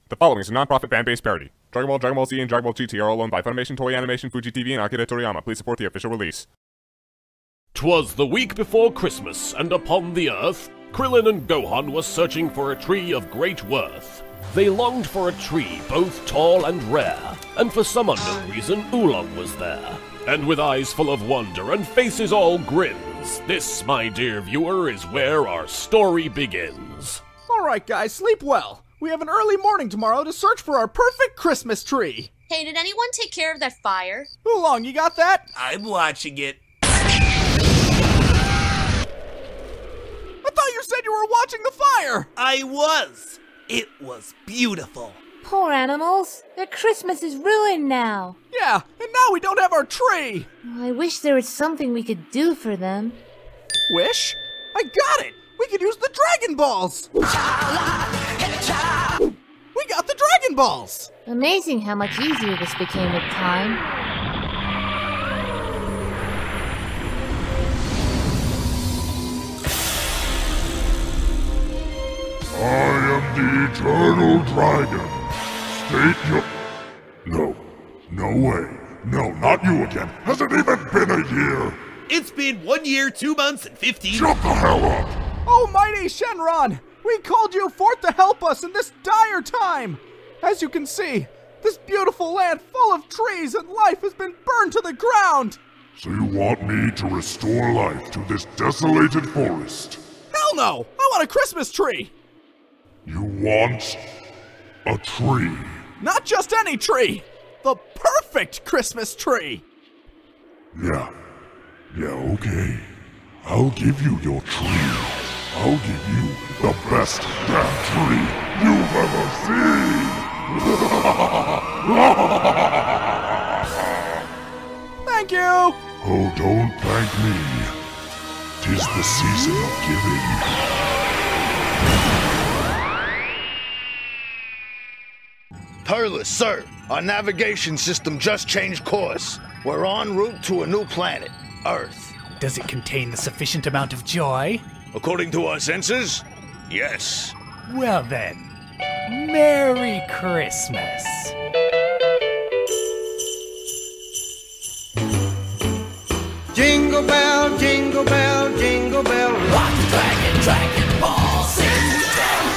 The following is a non-profit fan-based parody. Dragon Ball Z, and Dragon Ball GT are all owned by Funimation, Toei Animation, Fuji TV, and Akira Toriyama. Please support the official release. 'Twas the week before Christmas, and upon the earth, Krillin and Gohan were searching for a tree of great worth. They longed for a tree both tall and rare, and for some unknown reason, Oolong was there. And with eyes full of wonder and faces all grins, this, my dear viewer, is where our story begins. Alright guys, sleep well. We have an early morning tomorrow to search for our perfect Christmas tree. Hey, did anyone take care of that fire? Oolong, you got that? I'm watching it. I thought you said you were watching the fire! I was. It was beautiful. Poor animals. Their Christmas is ruined now. Yeah, and now we don't have our tree! I wish there was something we could do for them. Wish? I got it! We could use the Dragon Balls! We got the Dragon Balls! Amazing how much easier this became with time. I am the Eternal Dragon. State your... No way. No, not you again. Has it even been a year? It's been 1 year, 2 months, and 15... Shut the hell up! Almighty Shenron! We called you forth to help us in this dire time! As you can see, this beautiful land full of trees and life has been burned to the ground! So you want me to restore life to this desolated forest? Hell no! I want a Christmas tree! You want a tree? Not just any tree! The perfect Christmas tree! Yeah, okay. I'll give you your tree. I'll give you the best damn tree you've ever seen! Thank you! Oh, don't thank me. 'Tis the season of giving. Turles, sir, our navigation system just changed course. We're en route to a new planet, Earth. Does it contain the sufficient amount of joy? According to our senses, yes. Well then, Merry Christmas. Jingle bell, jingle bell, jingle bell. Rock the dragon, dragon ball, sing the dragon.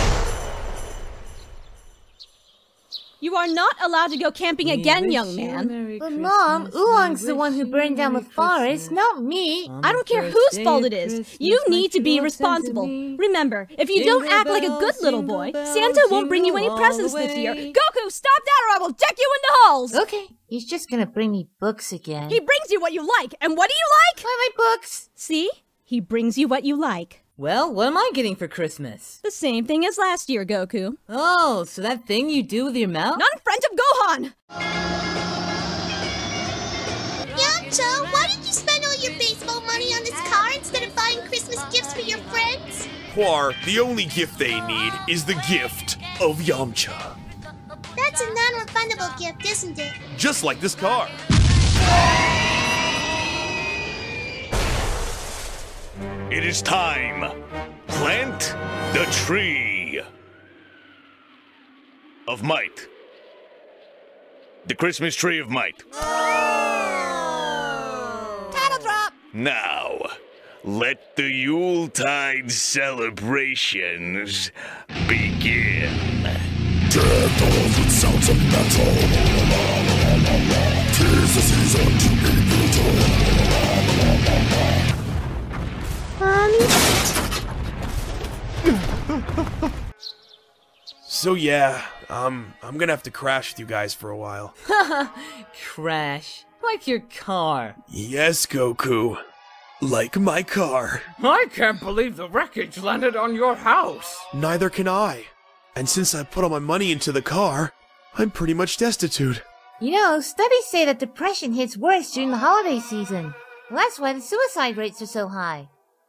You are not allowed to go camping again, young man. But Mom, Oolong's the one who burned down the forest, not me. I don't care whose fault it is. You need to be responsible. Remember, if you don't act like a good little boy, Santa won't bring you any presents this year. Goku, stop that or I will deck you in the halls! Okay, he's just gonna bring me books again. He brings you what you like, and what do you like? My books. See? He brings you what you like. Well, what am I getting for Christmas? The same thing as last year, Goku. Oh, so that thing you do with your mouth? Not in front of Gohan! Yamcha, why did you spend all your baseball money on this car instead of buying Christmas gifts for your friends? Poir, the only gift they need is the gift of Yamcha. That's a non-refundable gift, isn't it? Just like this car. It is time. Plant the tree of might. The Christmas tree of might. Title drop! Now, let the Yuletide celebrations begin. Death of the sounds of metal. 'Tis the season to be brutal. So yeah, I'm gonna have to crash with you guys for a while. Crash. Like your car. Yes, Goku. Like my car. I can't believe the wreckage landed on your house. Neither can I. And since I put all my money into the car, I'm pretty much destitute. You know, studies say that depression hits worse during the holiday season. Well, that's why the suicide rates are so high.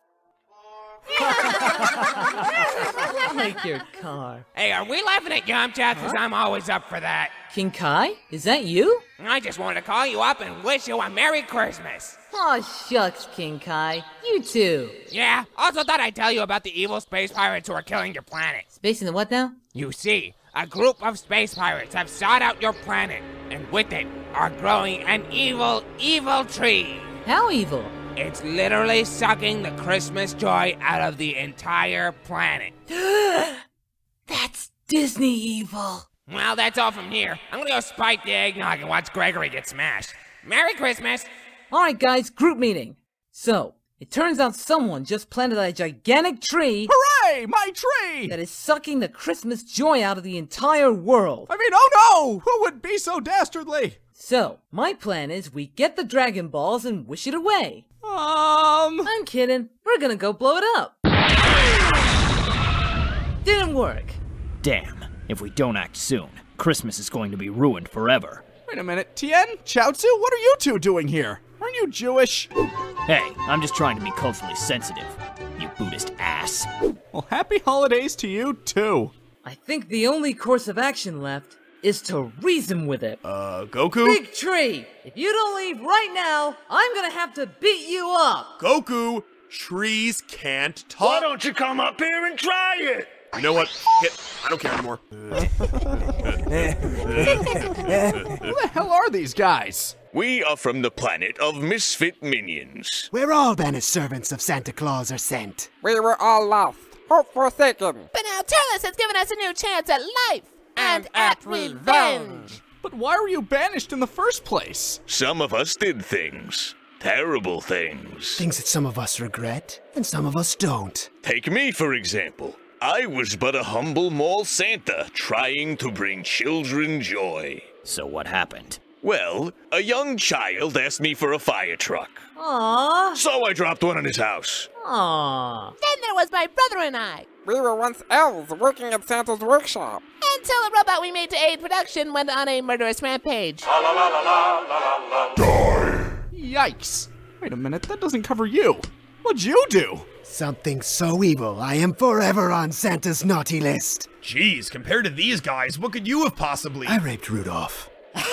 Like your car. Hey, are we laughing at Yamcha? Because I'm always up for that. King Kai? Is that you? I just wanted to call you up and wish you a Merry Christmas. Aw, shucks, King Kai. You too. Yeah, also thought I'd tell you about the evil space pirates who are killing your planet. Space in the what now? You see, a group of space pirates have sought out your planet, and with it are growing an evil, evil tree. How evil? It's literally sucking the Christmas joy out of the entire planet. That's Disney evil. Well, that's all from here. I'm gonna go spike the eggnog and watch Gregory get smashed. Merry Christmas! Alright guys, group meeting. So, it turns out someone just planted a gigantic tree. Hooray! My tree! That is sucking the Christmas joy out of the entire world. I mean, oh no! Who would be so dastardly? So, my plan is we get the Dragon Balls and wish it away. I'm kidding. We're gonna go blow it up. Didn't work. Damn. If we don't act soon, Christmas is going to be ruined forever. Wait a minute, Tien? Chaozu? What are you two doing here? Aren't you Jewish? Hey, I'm just trying to be culturally sensitive, you Buddhist ass. Well, happy holidays to you, too. I think the only course of action left is to reason with it. Goku? Big tree! If you don't leave right now, I'm gonna have to beat you up! Goku, trees can't talk. Why don't you come up here and try it? You know what? I don't care anymore. Who the hell are these guys? We are from the planet of misfit minions. We're all banished servants of Santa Claus are sent. We were all lost, hope forsaken. But now Turles has given us a new chance at life and at revenge. But why were you banished in the first place? Some of us did things. Terrible things. Things that some of us regret, and some of us don't. Take me, for example. I was but a humble mall Santa trying to bring children joy. So what happened? Well, a young child asked me for a fire truck. Aww. So I dropped one in his house. Aww. Then there was my brother and I. We were once elves working at Santa's workshop. Until a robot we made to aid production went on a murderous rampage. Die! Yikes. Wait a minute, that doesn't cover you. What'd you do? Something so evil, I am forever on Santa's naughty list. Jeez, compared to these guys, what could you have possibly... I raped Rudolph.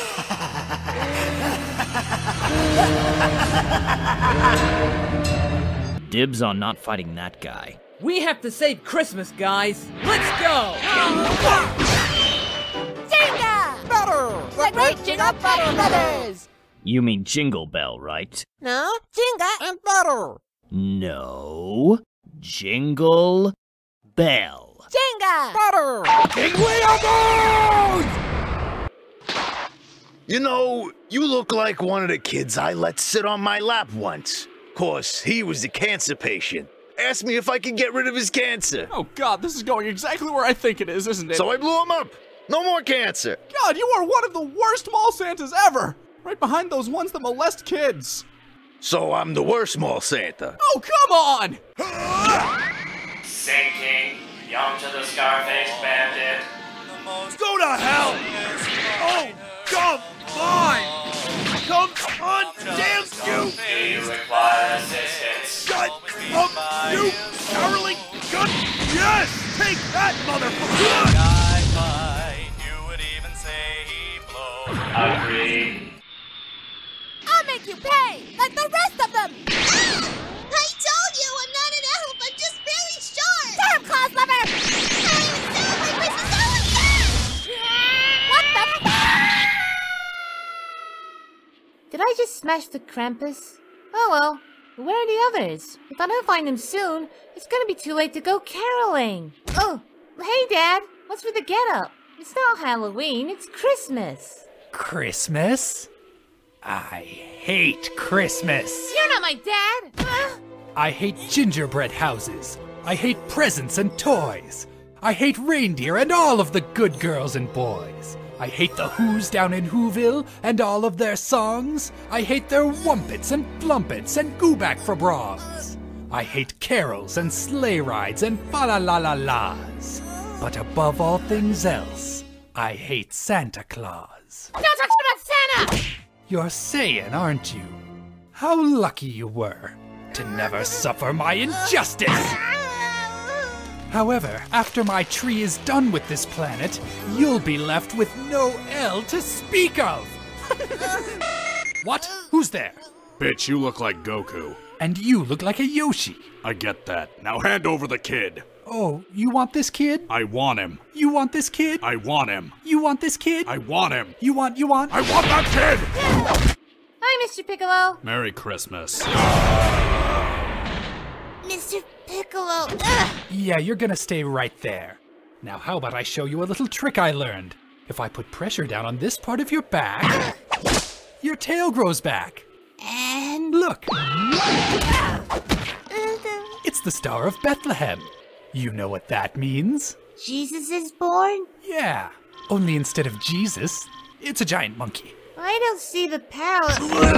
Dibs on not fighting that guy. We have to save Christmas, guys. Let's go! Jingle! Better! The great Jingle Bell Brothers! You mean Jingle Bell, right? No, Jingle and better! No. Jingle Bell. Jingle! Better! You know, you look like one of the kids I let sit on my lap once. Course, he was a cancer patient. Asked me if I could get rid of his cancer. Oh god, this is going exactly where I think it is, isn't it? So I blew him up. No more cancer. God, you are one of the worst mall Santas ever! Right behind those ones that molest kids. So I'm the worst mall Santa. Oh, come on! Sinking, Yamcha the Scarface Bandit. Go to hell! Oh, come on! Come on, damn you! Do you require assistance? Shut up, you caroling gun! Yes! Take that, motherfucker! You would even say he blows. Agreed. I'll make you pay, like the rest of them! I told you I'm not an elf, I'm just really short! Damn, Claus lover! What the f***? Did I just smash the Krampus? Oh well. Where are the others? If I don't find them soon, it's gonna be too late to go caroling. Oh, hey Dad, what's with the getup? It's not Halloween, it's Christmas. Christmas? I hate Christmas. You're not my dad! I hate gingerbread houses. I hate presents and toys. I hate reindeer and all of the good girls and boys. I hate the Who's down in Whoville and all of their songs. I hate their wumpets and flumpets and gooback for bras. I hate carols and sleigh rides and fa-la-la-la-las. But above all things else, I hate Santa Claus. Don't talk about Santa! You're saying, aren't you? How lucky you were to never suffer my injustice! However, after my tree is done with this planet, you'll be left with no L to speak of! What? Who's there? Bitch, you look like Goku. And you look like a Yoshi. I get that. Now hand over the kid. Oh, you want this kid? I want him. You want this kid? I want him. You want this kid? I want him. You want? I want that kid! Hi, Mr. Piccolo. Merry Christmas. Mr. Piccolo. Ugh. Yeah, you're gonna stay right there. Now how about I show you a little trick I learned? If I put pressure down on this part of your back, your tail grows back. And look. It's the Star of Bethlehem. You know what that means? Jesus is born? Yeah, only instead of Jesus, it's a giant monkey. I don't see the parallel.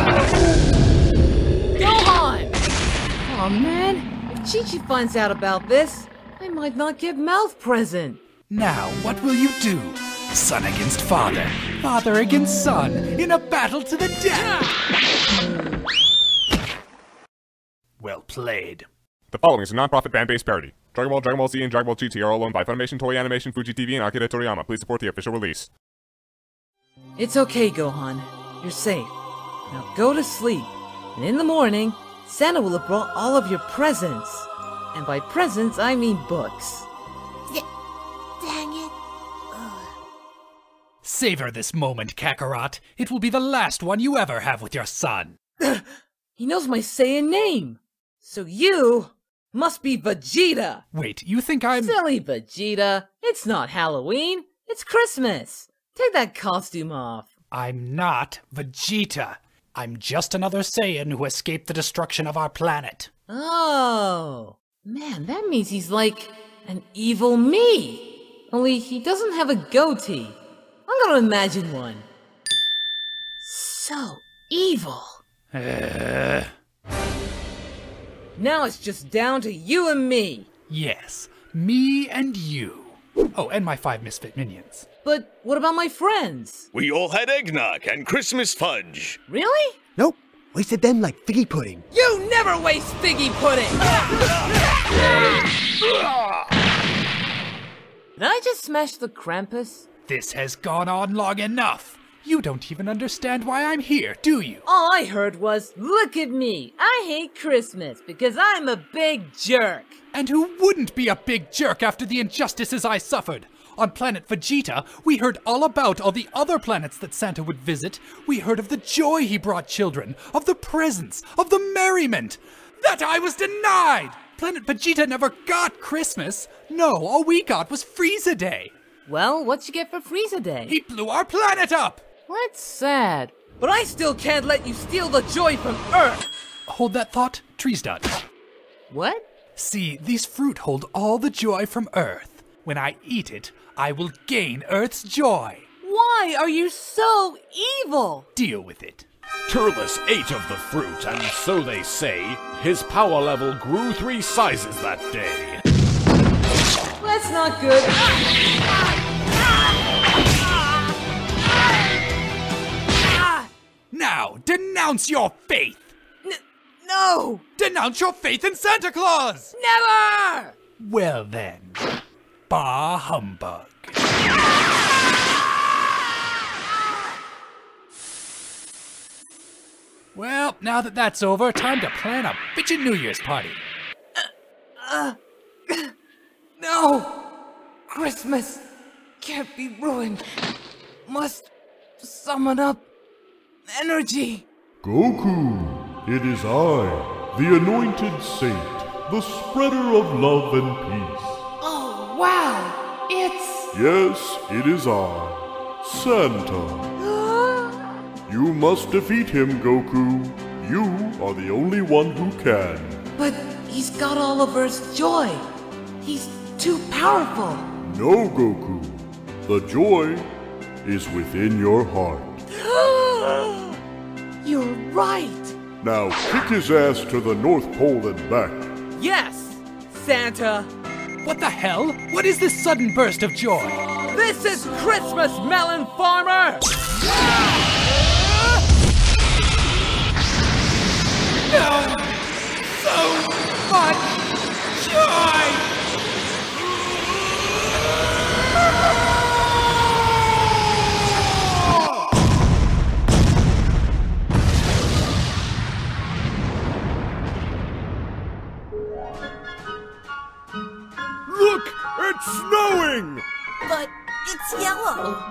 Gohan! Oh man, if Chi-Chi finds out about this, I might not get mouth present. Now, what will you do? Son against father, father against son, in a battle to the death! Well played. The following is a non-profit fan-based parody. Dragon Ball Z, and Dragon Ball GT are all owned by Funimation, Toei Animation, Fuji TV, and Akira Toriyama. Please support the official release. It's okay, Gohan. You're safe. Now go to sleep. And in the morning, Santa will have brought all of your presents. And by presents, I mean books. Dang it. Savor this moment, Kakarot. It will be the last one you ever have with your son. He knows my Saiyan name. So you must be Vegeta. Wait, you think I'm... Silly Vegeta. It's not Halloween. It's Christmas. Take that costume off. I'm not Vegeta. I'm just another Saiyan who escaped the destruction of our planet. Oh. Man, that means he's like an evil me. Only he doesn't have a goatee. I'm gonna imagine one. So evil. Now it's just down to you and me. Yes, me and you. Oh, and my 5 misfit minions. But what about my friends? We all had eggnog and Christmas fudge. Really? Nope. Wasted them like figgy pudding. You never waste figgy pudding! Did I just smash the Krampus? This has gone on long enough. You don't even understand why I'm here, do you? All I heard was, look at me, I hate Christmas because I'm a big jerk. And who wouldn't be a big jerk after the injustices I suffered? On planet Vegeta, we heard all about all the other planets that Santa would visit. We heard of the joy he brought children, of the presents, of the merriment. That I was denied! Planet Vegeta never got Christmas. No, all we got was Frieza Day. Well, what'd you get for Frieza Day? He blew our planet up! That's sad. But I still can't let you steal the joy from Earth! Hold that thought, tree's done. What? See, these fruit hold all the joy from Earth. When I eat it, I will gain Earth's joy. Why are you so evil? Deal with it. Turles ate of the fruit, and so they say, his power level grew 3 sizes that day. That's not good. Now, denounce your faith! No! Denounce your faith in Santa Claus! Never! Well then, bah humbug. Well, now that that's over, time to plan a bitchin' New Year's party. No! Christmas can't be ruined. Must summon up energy. Goku, it is I, the anointed saint, the spreader of love and peace. Oh, wow! It's... Yes, it is I, Santa. You must defeat him, Goku. You are the only one who can. But he's got all of Earth's joy. He's too powerful. No, Goku. The joy is within your heart. You're right. Now kick his ass to the North Pole and back. Yes, Santa. What the hell? What is this sudden burst of joy? This is Christmas, Melon Farmer! No! So much joy!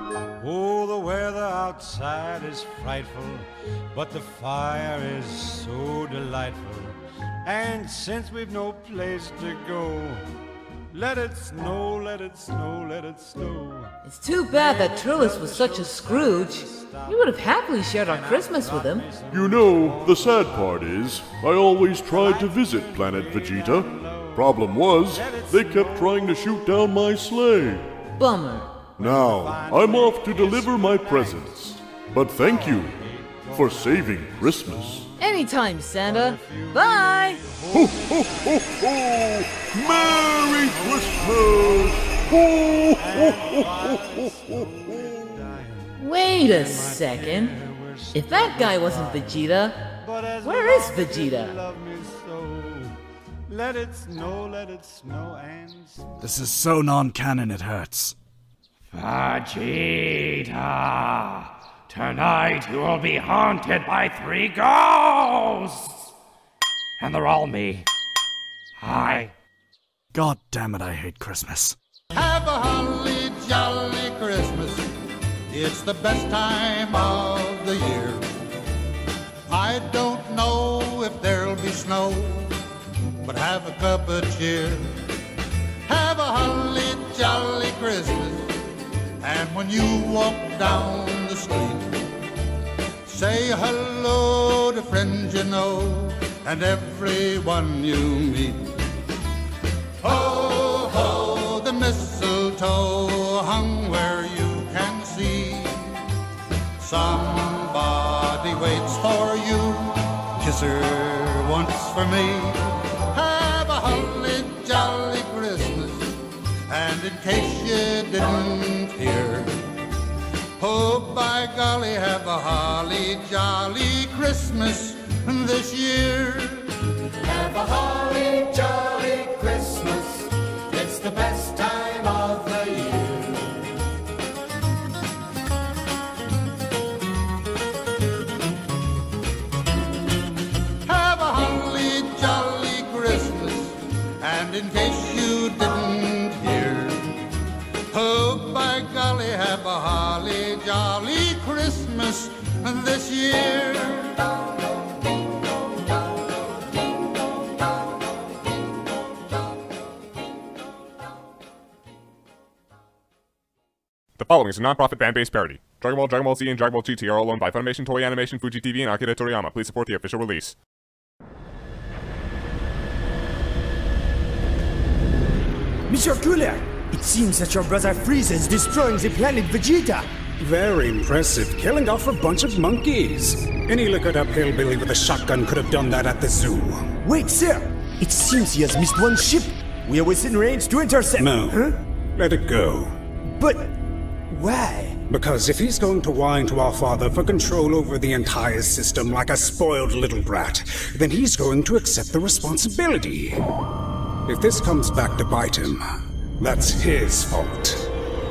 Oh, the weather outside is frightful, but the fire is so delightful. And since we've no place to go, let it snow, let it snow, let it snow. It's too bad that Turles was such a Scrooge. We would have happily shared our Christmas with him. You know, the sad part is, I always tried to visit Planet Vegeta. Problem was, they kept trying to shoot down my sleigh. Bummer. Now, I'm off to deliver my presents. But thank you for saving Christmas. Anytime, Santa. Bye! Ho, ho, ho, ho! Merry Christmas! Ho, ho, ho, ho, ho, ho. Wait a second. If that guy wasn't Vegeta, where is Vegeta? Let it snow, and snow. This is so non-canon it hurts. Vegeta! Tonight you will be haunted by 3 ghosts! And they're all me. Hi. God damn it, I hate Christmas. Have a holly jolly Christmas. It's the best time of the year. I don't know if there'll be snow, but have a cup of cheer. Have a holly jolly Christmas. And when you walk down the street, say hello to friends you know and everyone you meet. Ho, ho, the mistletoe hung where you can see. Somebody waits for you, kiss her once for me. Have a holly jolly Christmas. And in case you didn't hear, oh, by golly, have a holly jolly Christmas this year. Have a holly jolly Christmas. It's the best time of the year. Have a holly jolly Christmas. And in case you didn't hear, oh, by golly, have a holly jolly Christmas this year. The following is a non-profit fan-based parody. Dragon Ball Z, and Dragon Ball GT are all owned by Funimation, Toei Animation, Fuji TV, and Akira Toriyama. Please support the official release. Monsieur Cooler, it seems that your brother Frieza is destroying the planet Vegeta. Very impressive, killing off a bunch of monkeys. Any liquored-up hillbilly with a shotgun could have done that at the zoo. Wait, sir! It seems he has missed one ship. We are within range to intercept. No. Huh? Let it go. But why? Because if he's going to whine to our father for control over the entire system like a spoiled little brat, then he's going to accept the responsibility. If this comes back to bite him, that's his fault.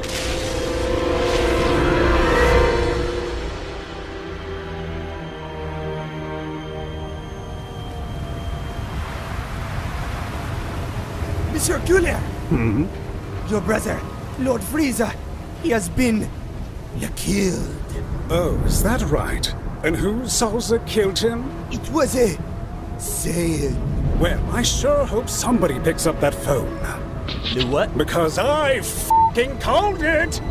Monsieur Cooler! Hmm? Your brother, Lord Frieza, he has been killed. Oh, is that right? And who, Salsa, killed him? It was a Saiyan. Well, I sure hope somebody picks up that phone. The what? Because I f***ing called it!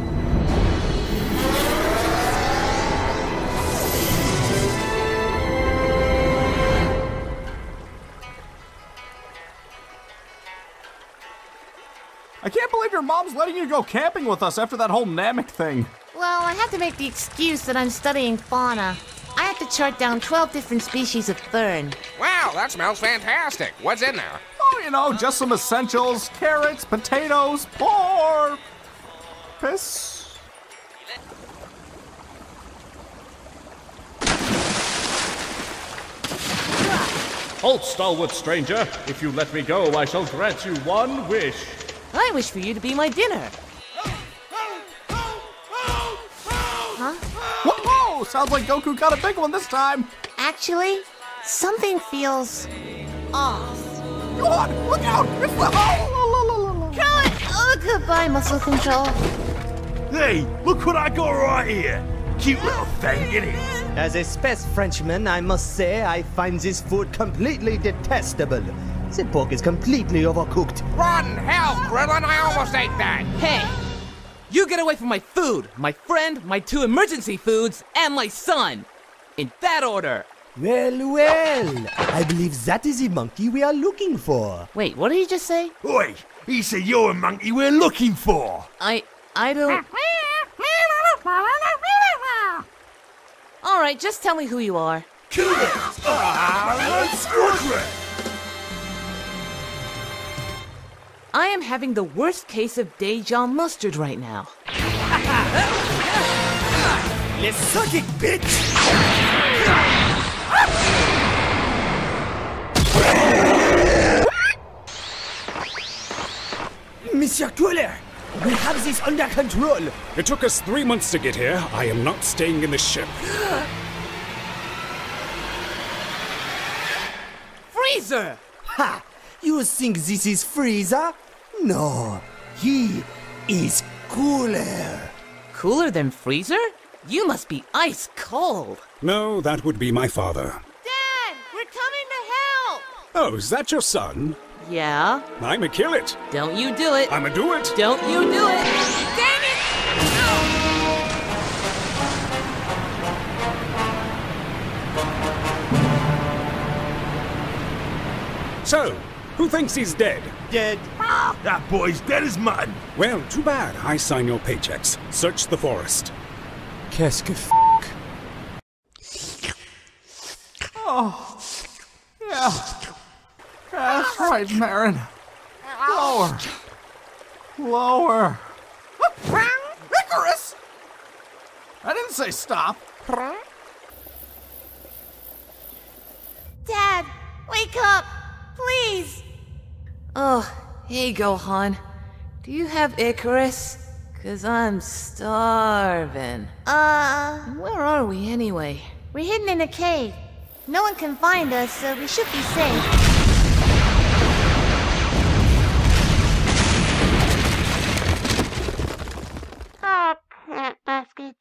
I can't believe your mom's letting you go camping with us after that whole Namek thing. Well, I have to make the excuse that I'm studying fauna. I have to chart down 12 different species of fern. Wow, that smells fantastic. What's in there? Oh, you know, just some essentials. Carrots, potatoes, pork, piss. Halt, stalwart stranger. If you let me go, I shall grant you one wish. I wish for you to be my dinner. Huh? Whoa! Sounds like Goku got a big one this time. Actually, something feels off. Go on, look out! It's the hole! Goodbye, muscle control. Hey, look what I got right here. Cute little thing, innit? As a space Frenchman, I must say I find this food completely detestable. The pork is completely overcooked. Run! Help, Krillin! I almost ate that! Hey! You get away from my food, my friend, my 2 emergency foods, and my son! In that order! Well, well, I believe that is the monkey we are looking for. Wait, what did he just say? Oi, he said you're a monkey we're looking for. I don't... Alright, just tell me who you are. Kill it! Let's squad. I am having the worst case of Dijon mustard right now. Let's suck it, bitch! Monsieur Cooler, we have this under control. It took us 3 months to get here. I am not staying in the ship. Freezer! Ha! You think this is Freezer? No, he is cooler. Cooler than Freezer? You must be ice cold. No, that would be my father. Dad, we're coming to help! Oh, is that your son? Yeah? I'ma kill it. Don't you do it. I'ma do it. Don't you do it. Dang it! So, who thinks he's dead? Dead. That boy's dead as mutton. Well, too bad. I sign your paychecks. Search the forest. Qu'est-ce que f***? Oh, yeah. That's right, Marin. Lower. Lower. Icarus! I didn't say stop. Dad, wake up, please. Oh, hey Gohan. Do you have Icarus? 'Cause I'm starving. Where are we anyway? We're hidden in a cave. No one can find us, so we should be safe. Ah, crap baskets.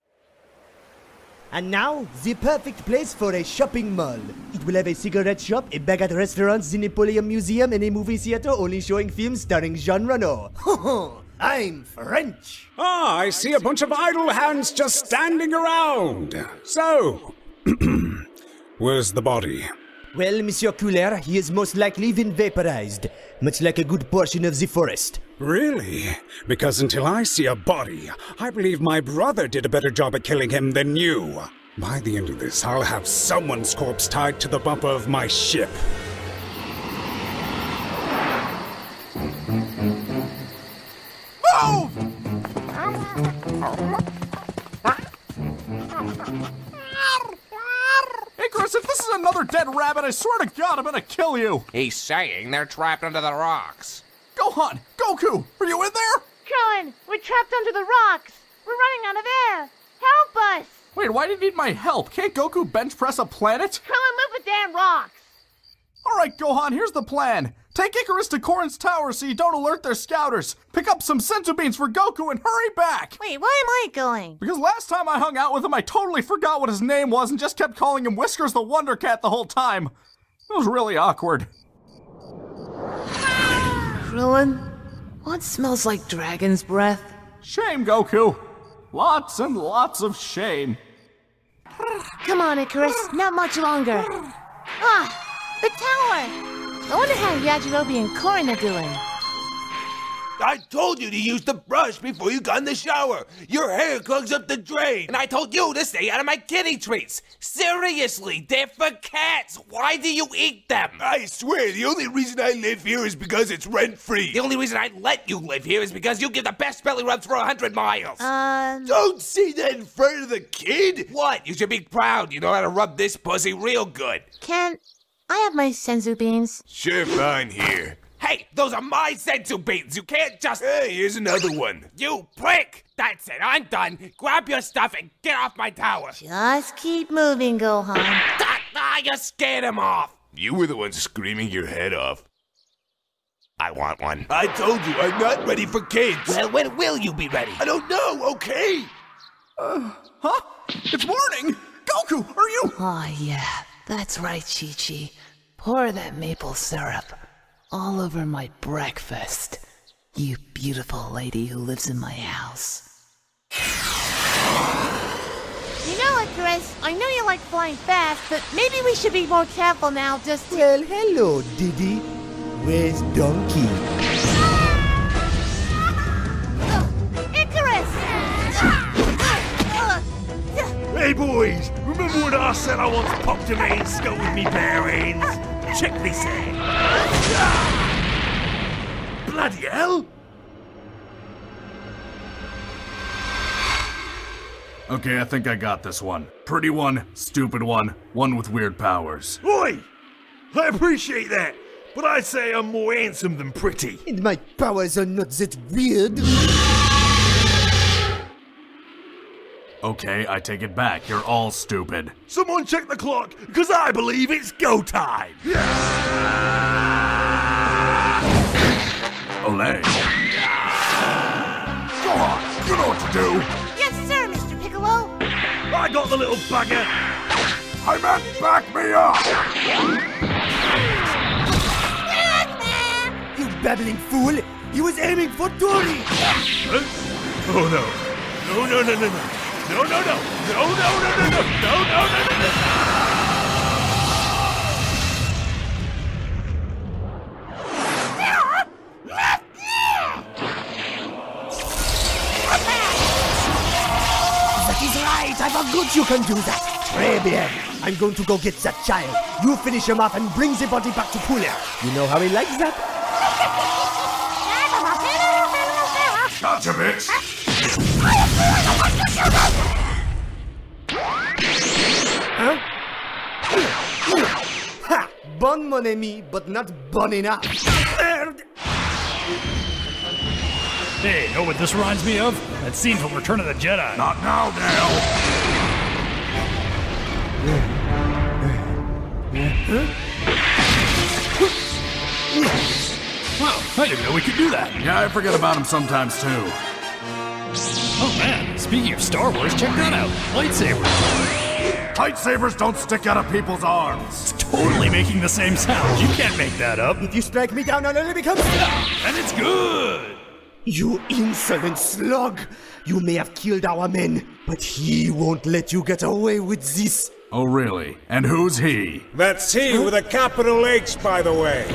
And now, the perfect place for a shopping mall. It will have a cigarette shop, a baguette restaurant, the Napoleon Museum, and a movie theater only showing films starring Jean Reno. I'm French. Ah, I see a bunch of idle hands just standing around. So, where's the body? Well, Monsieur Cooler, he is most likely been vaporized, much like a good portion of the forest. Really? Because until I see a body, I believe my brother did a better job at killing him than you. By the end of this, I'll have someone's corpse tied to the bumper of my ship. Move! Icarus, if this is another dead rabbit, I swear to God, I'm gonna kill you! He's saying they're trapped under the rocks. Gohan! Goku! Are you in there? Krillin, we're trapped under the rocks. We're running out of air. Help us! Wait, why do you need my help? Can't Goku bench press a planet? Krillin, move the damn rocks! Alright, Gohan, here's the plan. Take Icarus to Korin's tower so you don't alert their scouters. Pick up some senzu beans for Goku and hurry back! Wait, why am I going? Because last time I hung out with him, I totally forgot what his name was and just kept calling him Whiskers the Wonder Cat the whole time. It was really awkward. Krillin, what smells like dragon's breath? Shame, Goku. Lots and lots of shame. Come on, Icarus, not much longer. Ah, the tower! I wonder how Yajirobe and Korin are doing. I told you to use the brush before you got in the shower. Your hair clogs up the drain. And I told you to stay out of my kitty treats. Seriously, they're for cats. Why do you eat them? I swear, the only reason I live here is because it's rent-free. The only reason I let you live here is because you give the best belly rubs for 100 miles. Don't say that in front of the kid. What? You should be proud. You know how to rub this pussy real good. Can I have my senzu beans? Sure, fine, here. Hey, those are my senzu beans. You can't just... Hey, here's another one. You prick! That's it, I'm done. Grab your stuff and get off my tower. Just keep moving, Gohan. You scared him off. You were the one screaming your head off. I want one. I told you, I'm not ready for kids. Well, when will you be ready? I don't know, okay? Huh? It's morning! Goku, are you? Oh, yeah. That's right, Chi-Chi. Pour that maple syrup all over my breakfast. You beautiful lady who lives in my house. You know, Icarus, I know you like flying fast, but maybe we should be more careful now, just to... Well, hello, Diddy. Where's Donkey? Icarus! Hey boys, remember when I said I once popped a main skull with me bare hands? Check this out. Bloody hell! Okay, I think I got this one. Pretty one, stupid one with weird powers. Oi! I appreciate that, but I'd say I'm more handsome than pretty. And my powers are not that weird. Okay, I take it back. You're all stupid. Someone check the clock, because I believe it's go time! Olay. Go on, you know what to do! Yes, sir, Mr. Piccolo! I got the little bugger! I meant back me up! You babbling fool! He was aiming for Tori! Oh no. No, no, no, no, no. No, no, no. No, no, no, no, no. No, no, no, no, no. That is right! I forgot you can do that! Très bien! I'm going to go get that child. You finish him off and bring the body back to Cooler. You know how he likes that? Gotcha, bitch! Huh? Ha! Bon mon ami, but not bon enough. Hey, know what this reminds me of? That scene from Return of the Jedi. Not now, Dale! Wow, I didn't know we could do that. Yeah, I forget about him sometimes too. Oh man, speaking of Star Wars, check that out. Lightsabers. Lightsabers don't stick out of people's arms. It's totally making the same sound. You can't make that up. If you strike me down, I'll only become... And it's good! You insolent slug! You may have killed our men, but he won't let you get away with this. Oh really? And who's he? That's he with a capital H, by the way.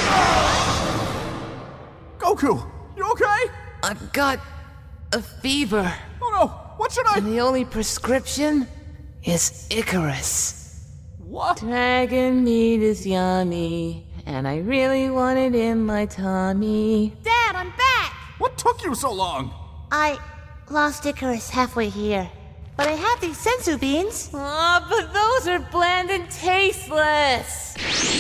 Goku, you okay? I've got a fever. Oh no, what should I... And the only prescription is Icarus. What? Dragon meat is yummy, and I really want it in my tummy. Dad, I'm back! What took you so long? I lost Icarus halfway here. But I have these sensu beans. Oh, but those are bland and tasteless.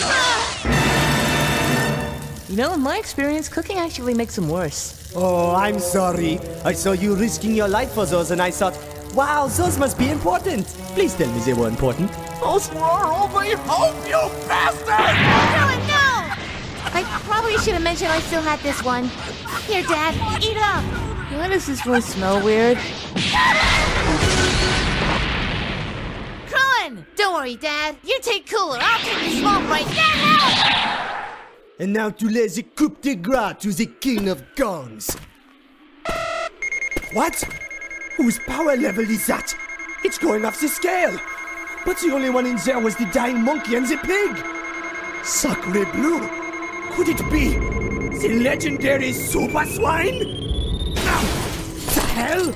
You know, in my experience, cooking actually makes them worse. Oh, I'm sorry. I saw you risking your life for those and I thought, wow, those must be important. Please tell me they were important. Those were our only hope, you bastard! No, no! I probably should have mentioned I still had this one. Here, Dad, eat up! Why does this one smell weird? Krillin! Don't worry, Dad. You take Cooler. I'll take the small right now! And now to lay the coup de grace to the king of guns. What? Whose power level is that? It's going off the scale. But the only one in there was the dying monkey and the pig. Sacre bleu. Could it be the legendary Super Swine? The hell?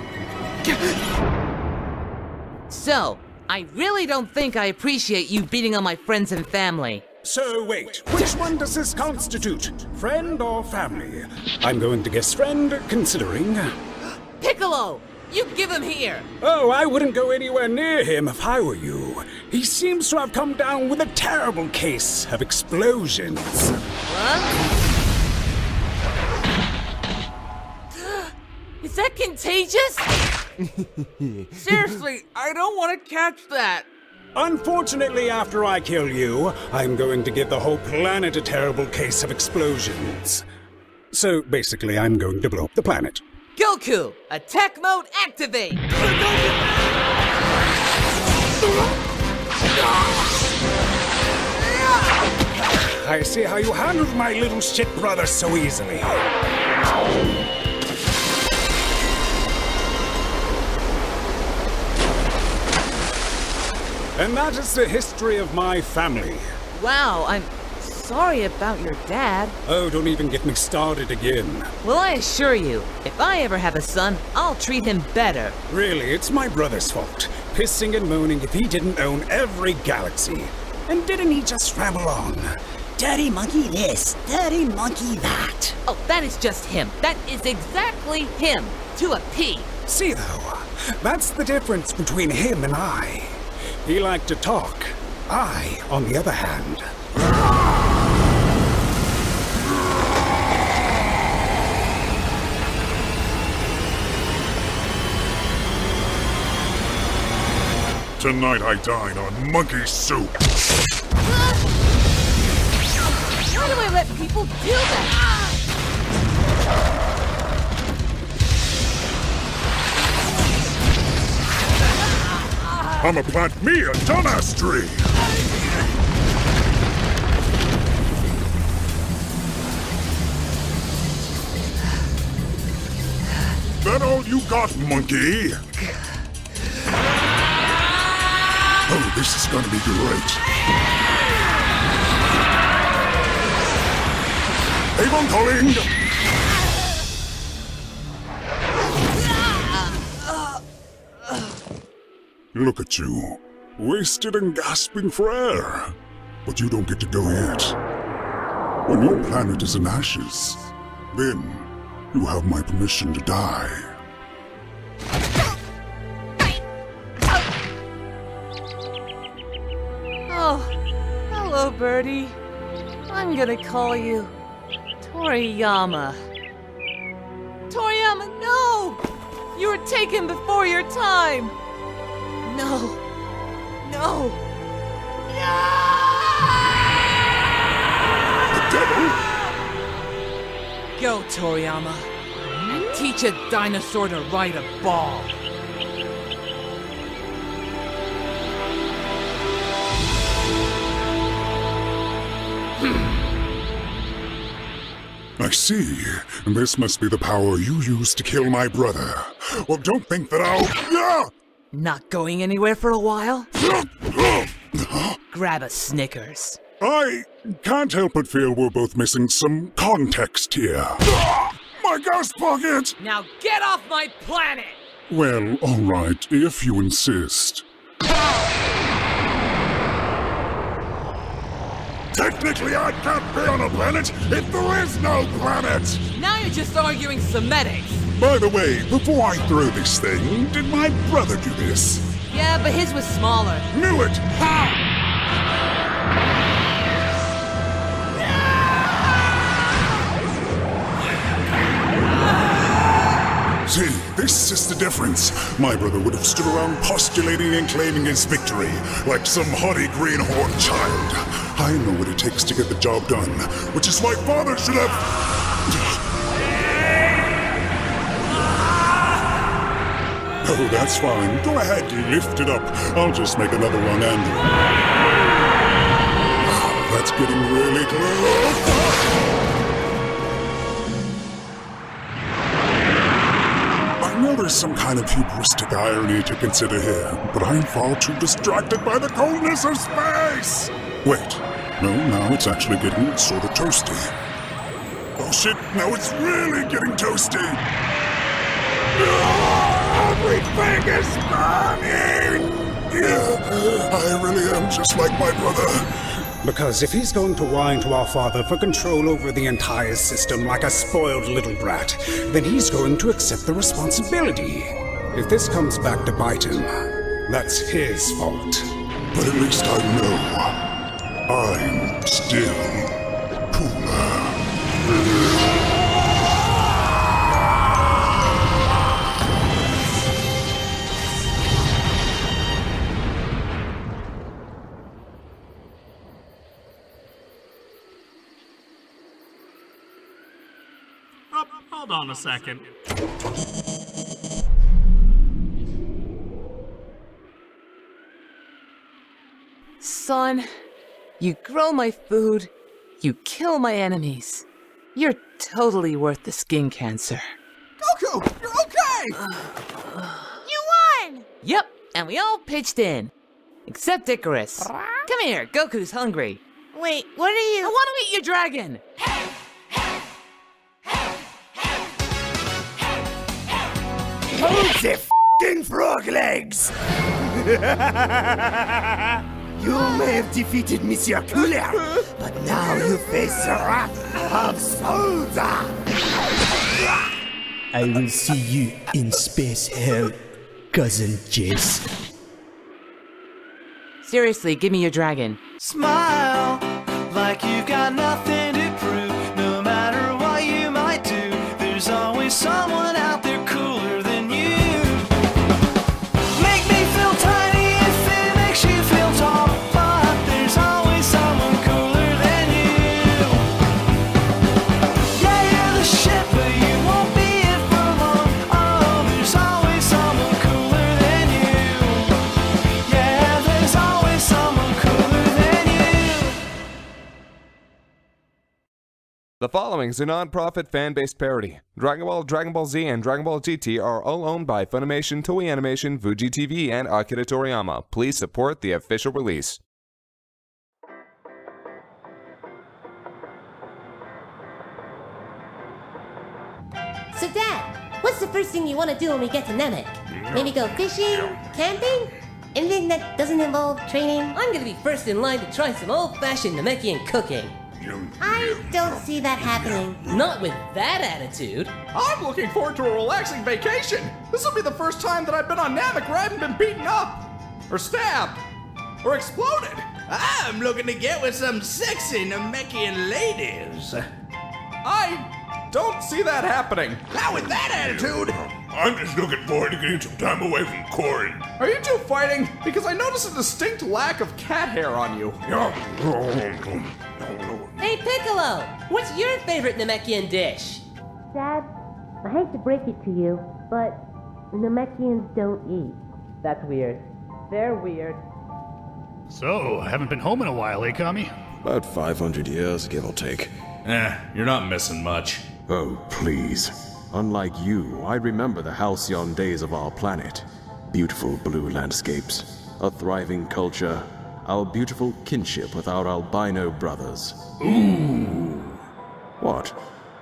So, I really don't think I appreciate you beating on my friends and family. So wait, which one does this constitute? Friend or family? I'm going to guess friend, considering... Piccolo! You give him here! Oh, I wouldn't go anywhere near him if I were you. He seems to have come down with a terrible case of explosions. What? Is that contagious? Seriously, I don't want to catch that. Unfortunately, after I kill you, I'm going to give the whole planet a terrible case of explosions. So basically, I'm going to blow up the planet. Goku, attack mode activate! I see how you handled my little shit brother so easily. And that is the history of my family. Wow, I'm sorry about your dad. Oh, don't even get me started again. Well, I assure you, if I ever have a son, I'll treat him better. Really, it's my brother's fault. Pissing and moaning if he didn't own every galaxy. And didn't he just ramble on? Dirty monkey this, dirty monkey that. Oh, that is just him. That is exactly him. To a P. See, though, that's the difference between him and I. He liked to talk. I, on the other hand... Tonight I dine on monkey soup. Why do I let people do that? I'ma plant me a dumbass tree. That all you got, monkey? Oh, this is gonna be great. Avon calling! Look at you, wasted and gasping for air. But you don't get to go yet. When your planet is in ashes, then you have my permission to die. Oh, hello, Birdie. I'm gonna call you Toriyama. Toriyama, no! You were taken before your time! No. No. The devil? Go, Toriyama, and teach a dinosaur to ride a ball. I see. This must be the power you used to kill my brother. Well, don't think that I'll... Not going anywhere for a while? Grab a Snickers. I can't help but feel we're both missing some context here. My gas pocket! Now get off my planet! Well, alright, if you insist. Technically, I can't be on a planet if there is no planet! Now you're just arguing semantics. By the way, before I throw this thing, did my brother do this? Yeah, but his was smaller. Knew it! See, this is the difference. My brother would have stood around postulating and claiming his victory, like some haughty greenhorn child. I know what it takes to get the job done, which is why father should have... Oh, that's fine. Go ahead, lift it up. I'll just make another one and... That's getting really close. I know there's some kind of hubristic irony to consider here, but I'm far too distracted by the coldness of space! Wait. No, now it's actually getting sort of toasty. Oh shit, now it's really getting toasty! Everything is burning! Yeah, I really am just like my brother. Because if he's going to whine to our father for control over the entire system like a spoiled little brat, then he's going to accept the responsibility. If this comes back to bite him, that's his fault. But at least I know I'm still cooler. Hold on a second. Son, you grow my food, you kill my enemies. You're totally worth the skin cancer. Goku, you're okay! You won! Yep, and we all pitched in. Except Icarus. Come here, Goku's hungry. Wait, what are you? I want to eat your dragon! Hold the f***ing frog legs! You may have defeated Monsieur Cooler, but now you face the wrath of Soldier! I will see you in space hell, cousin Jace. Seriously, give me your dragon. Smile like you've got nothing to prove. No matter what you might do, there's always someone out there cooler than you. Make me feel tiny if it makes you feel tall, but there's always someone cooler than you. Yeah, you're the shit, but you won't be it for long. Oh, there's always someone cooler than you. Yeah, there's always someone cooler than you. The following is a non-profit fan-based parody. Dragon Ball, Dragon Ball Z, and Dragon Ball GT are all owned by Funimation, Toei Animation, Fuji TV, and Akira Toriyama. Please support the official release. So Dad, what's the first thing you want to do when we get to Namek? Maybe go fishing? Camping? Anything that doesn't involve training? I'm gonna be first in line to try some old-fashioned Namekian cooking. I don't see that happening. Not with that attitude. I'm looking forward to a relaxing vacation. This will be the first time that I've been on Namek where I haven't been beaten up, or stabbed, or exploded. I'm looking to get with some sexy Namekian ladies. I don't see that happening. Not with that attitude. I'm just looking forward to getting some time away from Corin. Are you two fighting? Because I notice a distinct lack of cat hair on you. Hey Piccolo, what's your favorite Namekian dish? Dad, I hate to break it to you, but Namekians don't eat. That's weird. They're weird. So, haven't been home in a while, eh, Kami? About 500 years, give or take. You're not missing much. Oh, please. Unlike you, I remember the halcyon days of our planet. Beautiful blue landscapes, a thriving culture, our beautiful kinship with our albino brothers. Ooh. What?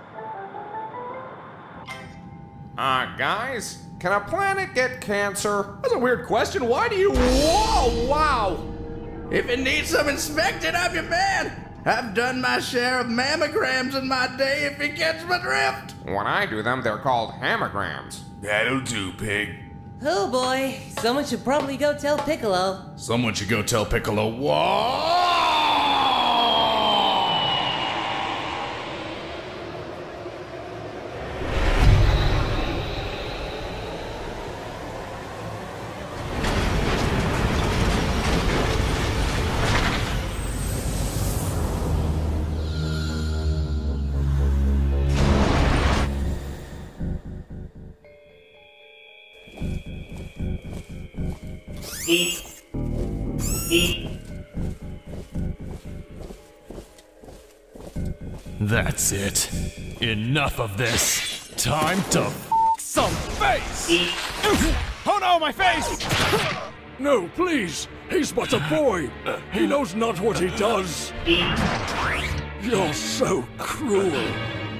Guys, can a planet get cancer? That's a weird question. Why do you... Whoa, wow. If it needs some inspecting, I'm your man. I've done my share of mammograms in my day, if you catch my drift. When I do them, they're called hammergrams. That'll do, pig. Oh boy, someone should probably go tell Piccolo. Someone should go tell Piccolo, whoa! That's it. Enough of this. Time to some face! Oh no, my face! No, please! He's but a boy! He knows not what he does! You're so cruel!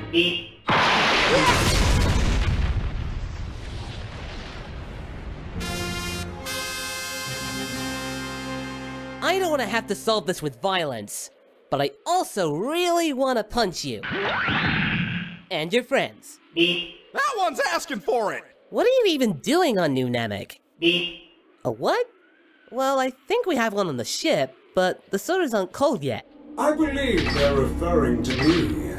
I don't want to have to solve this with violence, but I also really want to punch you. And your friends. That one's asking for it! What are you even doing on New Namek? A what? Well, I think we have one on the ship, but the sodas aren't cold yet. I believe they're referring to me.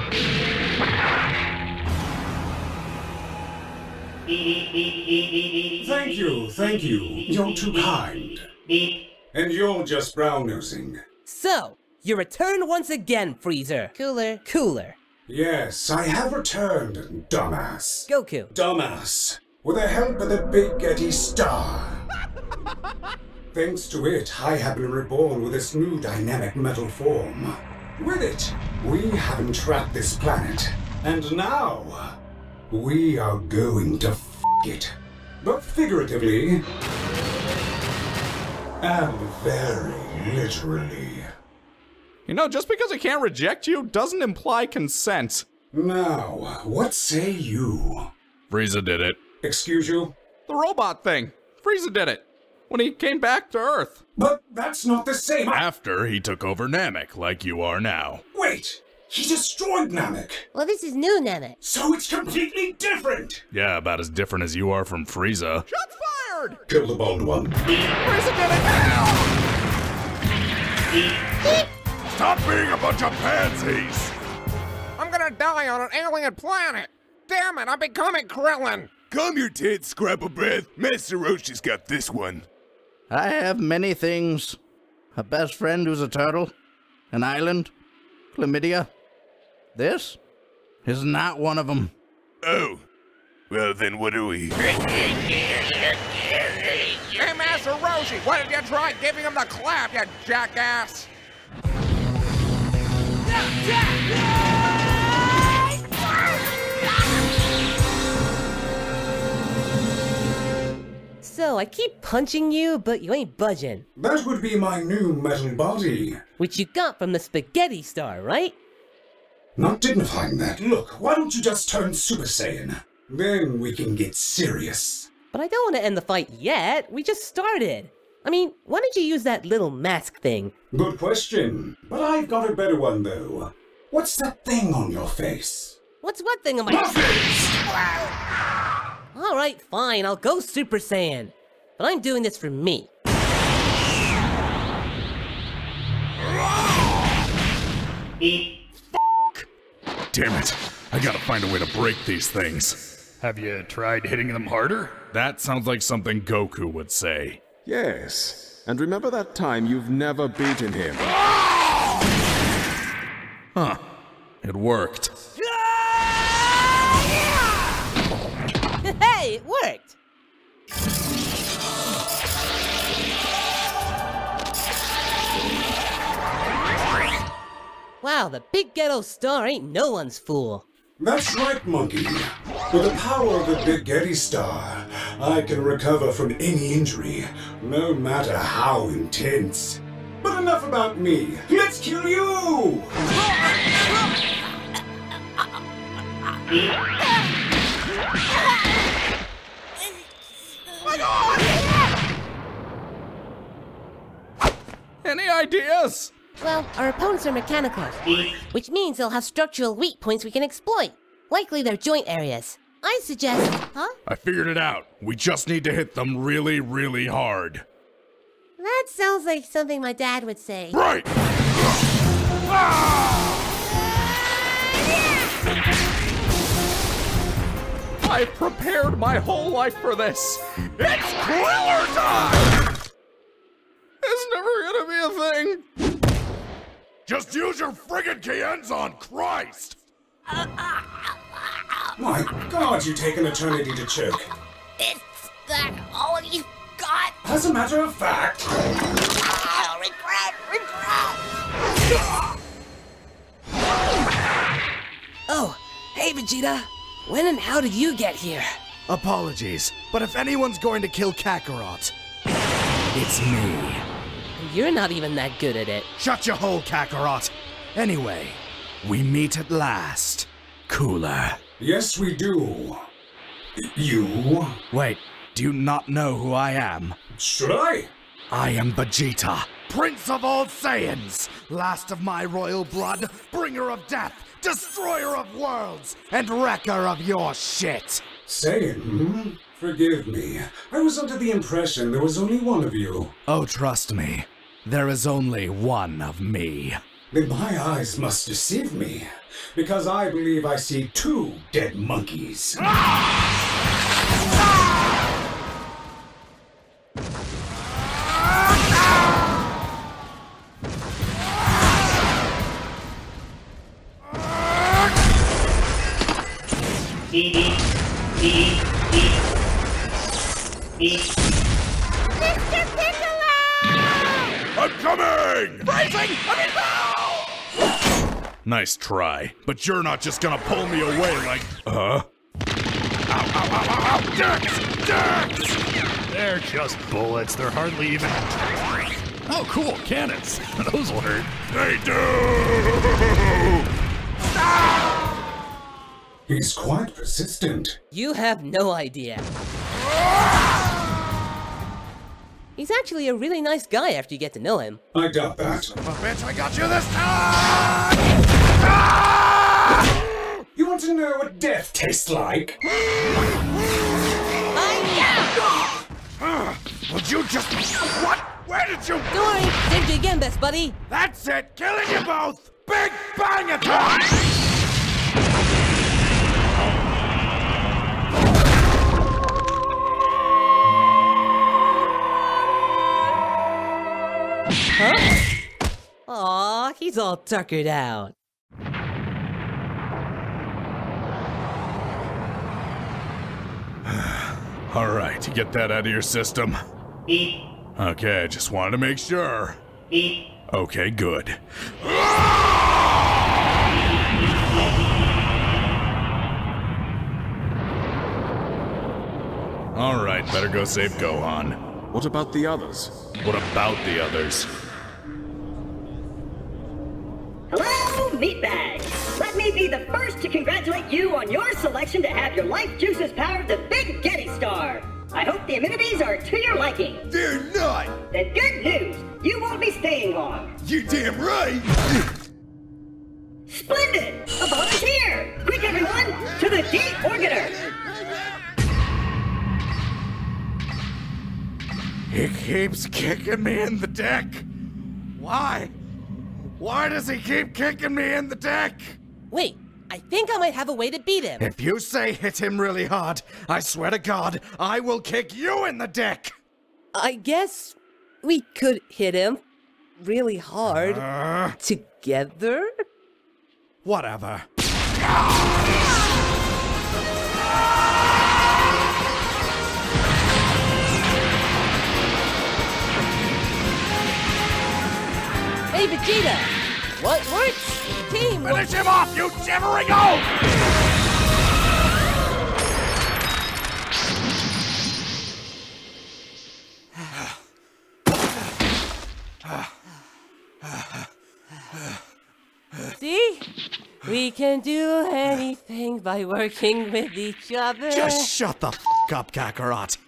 Thank you. You're too kind. And you're just brown-nosing. So, you return once again, Freezer. Cooler. Yes, I have returned, dumbass. Goku. Dumbass. With the help of the Big Getty Star. Thanks to it, I have been reborn with this new dynamic metal form. With it, we have entrapped this planet. And now, we are going to f*** it. But figuratively, and very literally. You know, just because I can't reject you doesn't imply consent. Now, what say you? Frieza did it. Excuse you? The robot thing. Frieza did it. When he came back to Earth. But that's not the same. After he took over Namek, like you are now. Wait! He destroyed Namek! Well, this is new Namek. So it's completely different! Yeah, about as different as you are from Frieza. Shots fired! Kill the bald one. Frieza did it! Stop being a bunch of pansies! I'm gonna die on an alien planet! Damn it, I'm becoming Krillin! Calm your tits, Scrapple Breath. Master Roshi's got this one. I have many things. A best friend who's a turtle. An island. Chlamydia. This is not one of them. Oh. Well, then what are we? Hey, Master Roshi, why did you try giving him the clap, you jackass? So, I keep punching you, but you ain't budging. That would be my new metal body. Which you got from the spaghetti star, right? Not dignifying that. Look, why don't you just turn Super Saiyan? Then we can get serious. But I don't want to end the fight yet. We just started. I mean, why don't you use that little mask thing? Good question. But I've got a better one, though. What's that thing on your face? What's what thing on my face? Alright, fine, I'll go Super Saiyan. But I'm doing this for me. Damn it. I gotta find a way to break these things. Have you tried hitting them harder? That sounds like something Goku would say. Yes. And remember that time you've never beaten him? Huh. It worked. Hey, it worked! Wow, the big ghetto star ain't no one's fool. That's right, Monkey. With the power of the Big Getty Star, I can recover from any injury, no matter how intense. But enough about me. Let's kill you! My God! Any ideas? Well, our opponents are mechanical, which means they'll have structural weak points we can exploit. Likely their joint areas. I suggest... Huh? I figured it out. We just need to hit them really, really hard. That sounds like something my dad would say. Right! I've prepared my whole life for this. It's Kriller time! It's never gonna be a thing. Just use your friggin' Kienzon, Christ! My God, you take an eternity to choke. Is that all you got? As a matter of fact... Regret! Oh, hey Vegeta! When and how did you get here? Apologies, but if anyone's going to kill Kakarot, it's me. You're not even that good at it. Shut your hole, Kakarot. Anyway, we meet at last. Cooler. Yes, we do. You? Wait, do you not know who I am? Should I? I am Vegeta, Prince of all Saiyans, last of my royal blood, bringer of death, destroyer of worlds, and wrecker of your shit. Saiyan? Forgive me. I was under the impression there was only one of you. Oh, trust me. There is only one of me. Then my eyes must deceive me, because I believe I see two dead monkeys. Mr. Piccolo! I'm coming! Freezing! Nice try, but you're not just gonna pull me away like... Ow, ow, ow, ow, ow! Dicks! Dicks! They're just bullets. They're hardly even... Oh, cool. Cannons. Those will hurt. They do! He's quite persistent. You have no idea. He's actually a really nice guy after you get to know him. I doubt that. Bitch, I got you this time! You want to know what death tastes like? Would you just... What? Where did you... Don't worry, saved you again, best buddy. That's it! Killing you both! Big bang attack! Huh? Aw, he's all tuckered out. All right, you get that out of your system? Okay, I just wanted to make sure. Okay, good. All right, better go save Gohan. What about the others? What about the others? Hello, meatbags! Let me be the first to congratulate you on your selection to have your life juices power the Big Getty Star. I hope the amenities are to your liking. They're not! Then good news, you won't be staying long. You damn right! Splendid! A bonus here! Quick everyone, to the de-organer! He keeps kicking me in the dick. Why? Why does he keep kicking me in the dick? Wait, I think I might have a way to beat him. If you say hit him really hard, I swear to God, I will kick you in the dick. I guess we could hit him really hard together? Whatever. Hey, Vegeta! What works? Team! Finish him off, you jimmering oaf! See? We can do anything by working with each other. Just shut the f up, Kakarot.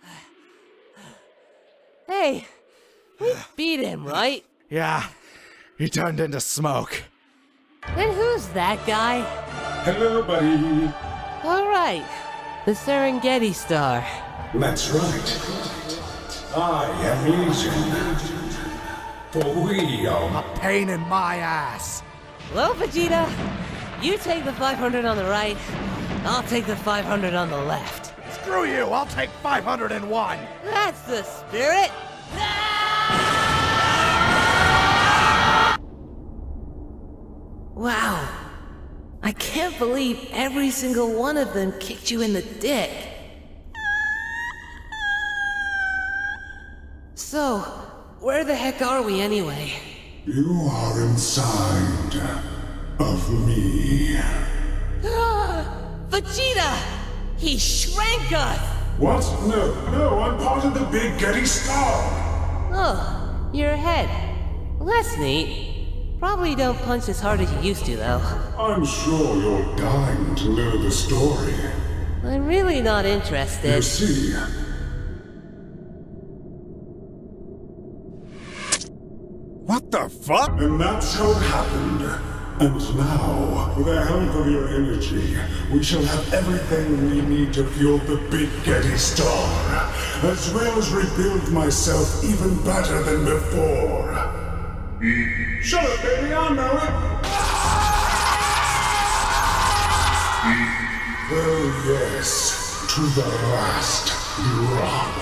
Hey, we beat him, right? Yeah, he turned into smoke. Then who's that guy? Hello, buddy. Alright, the Serengeti Star. That's right. I am Legion. For we are... A pain in my ass. Well, Vegeta, you take the 500 on the right, I'll take the 500 on the left. Screw you, I'll take 501. That's the spirit. Wow. I can't believe every single one of them kicked you in the dick. So, where the heck are we anyway? You are inside of me. Vegeta! He shrank us! What? No, I'm part of the Big Getty Star. Oh, your head. That's neat. Probably don't punch as hard as you used to, though. I'm sure you're dying to know the story. I'm really not interested. You see, what the fuck? And that's how it happened. And now, with the help of your energy, we shall have everything we need to fuel the Big Getty Star, as well as rebuild myself even better than before. Shut up, baby, I know it! Well, yes, to the last drop.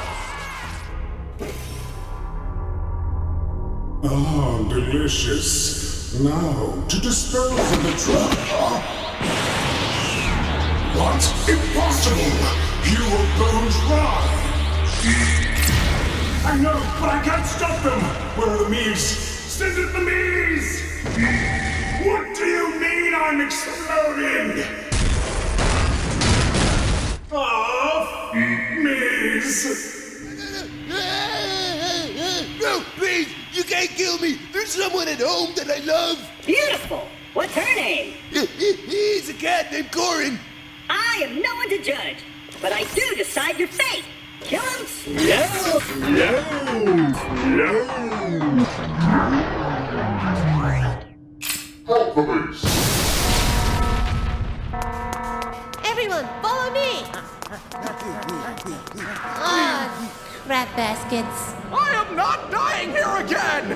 Ah, delicious. Now, to dispose of the trap. What? Impossible! Hero bones ride! I know, but I can't stop them! Where are the Mees? Send it the Mees! What do you mean I'm exploding? Oh, Mees! No, please! You can't kill me! There's someone at home that I love! Beautiful! What's her name? He's a cat named Corin! I am no one to judge, but I do decide your fate! Kill him slow! Everyone, follow me! Ah, crap baskets. I am not dying here again!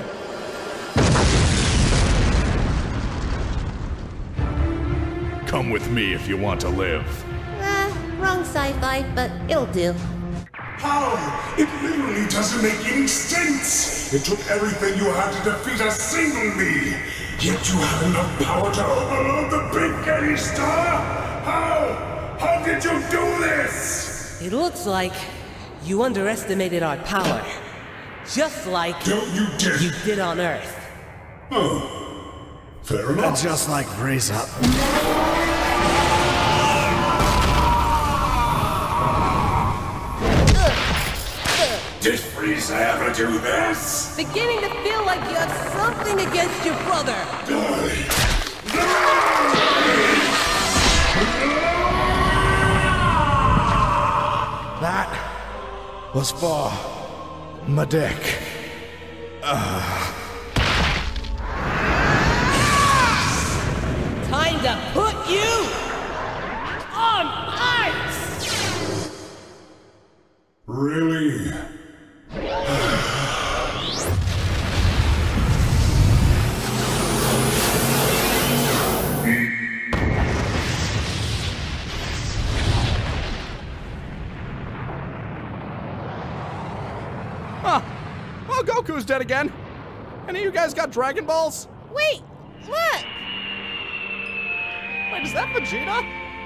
Come with me if you want to live. Wrong sci-fi, but it'll do. How? It literally doesn't make any sense! It took everything you had to defeat a single me! Yet you have enough power to overload the Big Getty Star? How? How did you do this? It looks like you underestimated our power. Just like you did on Earth. Oh. Fair enough. Just like Frieza. Did Frieza ever do this? Beginning to feel like you have something against your brother. That was for my dick. Time to put you on ice! Really? Huh. Well, Goku's dead again. Any of you guys got Dragon Balls? Wait, look! Wait, is that Vegeta?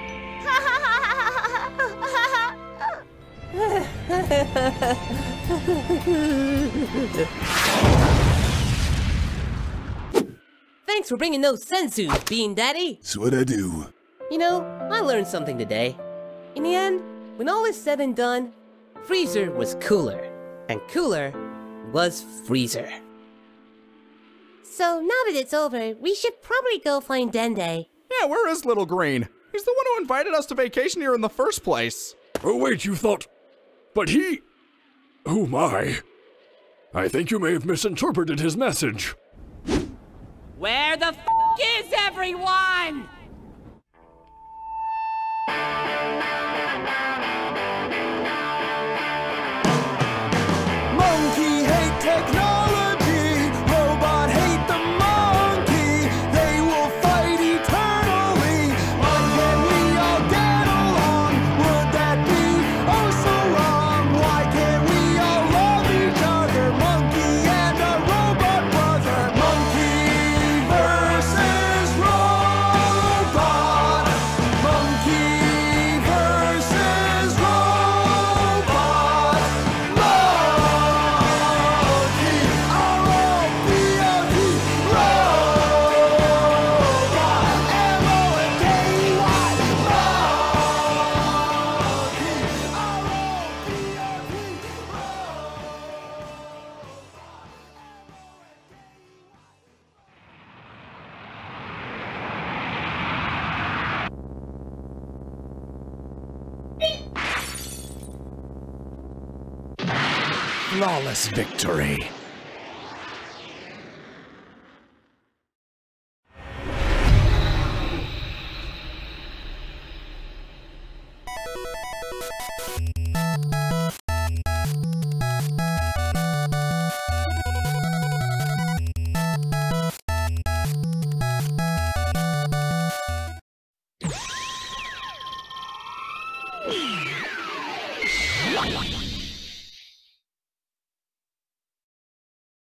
Thanks for bringing those senzu, Bean Daddy. That's what I do. You know, I learned something today. In the end, when all is said and done, Freezer was cooler, and cooler was Freezer. So now that it's over, we should probably go find Dende. Yeah, where is Little Green? He's the one who invited us to vacation here in the first place. Oh wait, you thought... But he... Oh my. I think you may have misinterpreted his message. Where the f is everyone? Monkey hate technology, robot hate the monkey. They will fight eternally. Why can't we all get along? Would that be oh so wrong? Why can't we all love each other? Monkey and a robot brother. Monkey versus robot. Monkey versus robot. Flawless victory.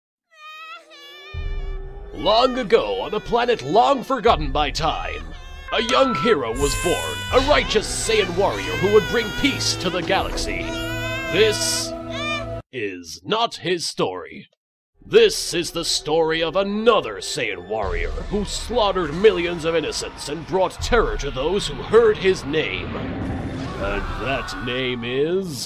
Long ago, on a planet long forgotten by time, a young hero was born, a righteous Saiyan warrior who would bring peace to the galaxy. This is not his story. This is the story of another Saiyan warrior who slaughtered millions of innocents and brought terror to those who heard his name. And that name is...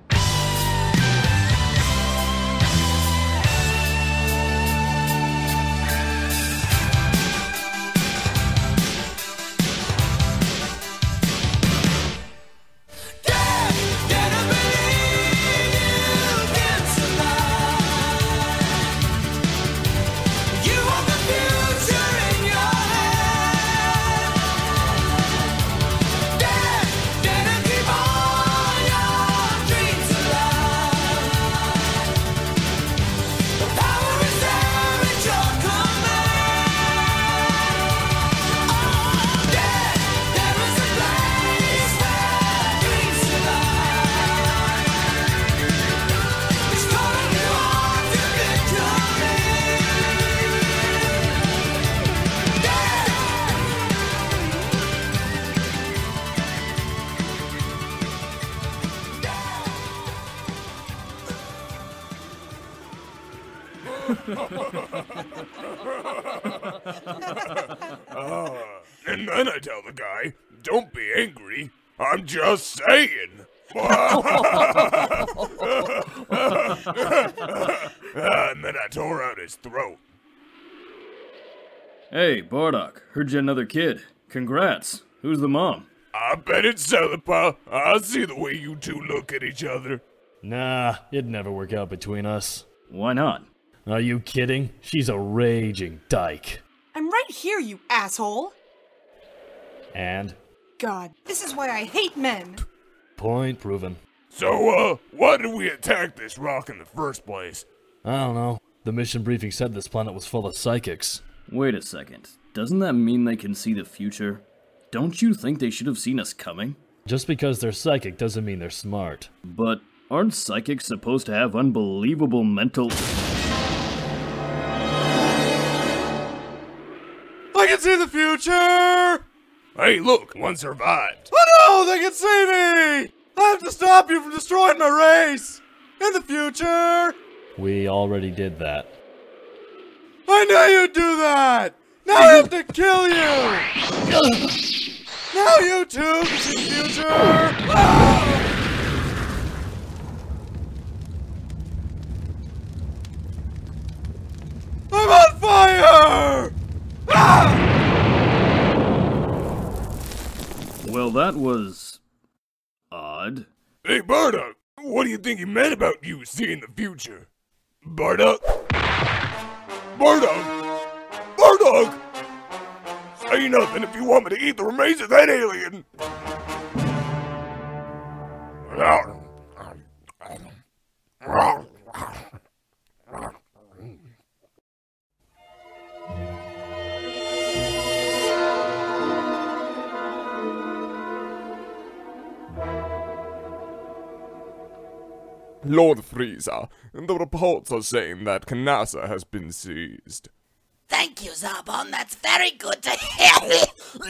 And then I tell the guy, don't be angry, I'm just saying. And then I tore out his throat. Hey, Bardock, heard you had another kid. Congrats. Who's the mom? I bet it's Celipa. I see the way you two look at each other. Nah, it'd never work out between us. Why not? Are you kidding? She's a raging dyke. I'm right here, you asshole! And? God, this is why I hate men! Point proven. So, why did we attack this rock in the first place? I don't know. The mission briefing said this planet was full of psychics. Wait a second. Doesn't that mean they can see the future? Don't you think they should have seen us coming? Just because they're psychic doesn't mean they're smart. But aren't psychics supposed to have unbelievable mental... I can see the future! Hey, look, one survived. Oh no, they can see me! I have to stop you from destroying my race! In the future! We already did that. I knew you'd do that! Now I have to kill you! Now you too can see the future! I'm on fire! Well, that was... odd. Hey, Bardock, what do you think he meant about you seeing the future? Bardock? Bardock? Bardock! Say nothing if you want me to eat the remains of that alien! Lord Frieza, the reports are saying that Kanasa has been seized. Thank you, Zarbon. That's very good to hear.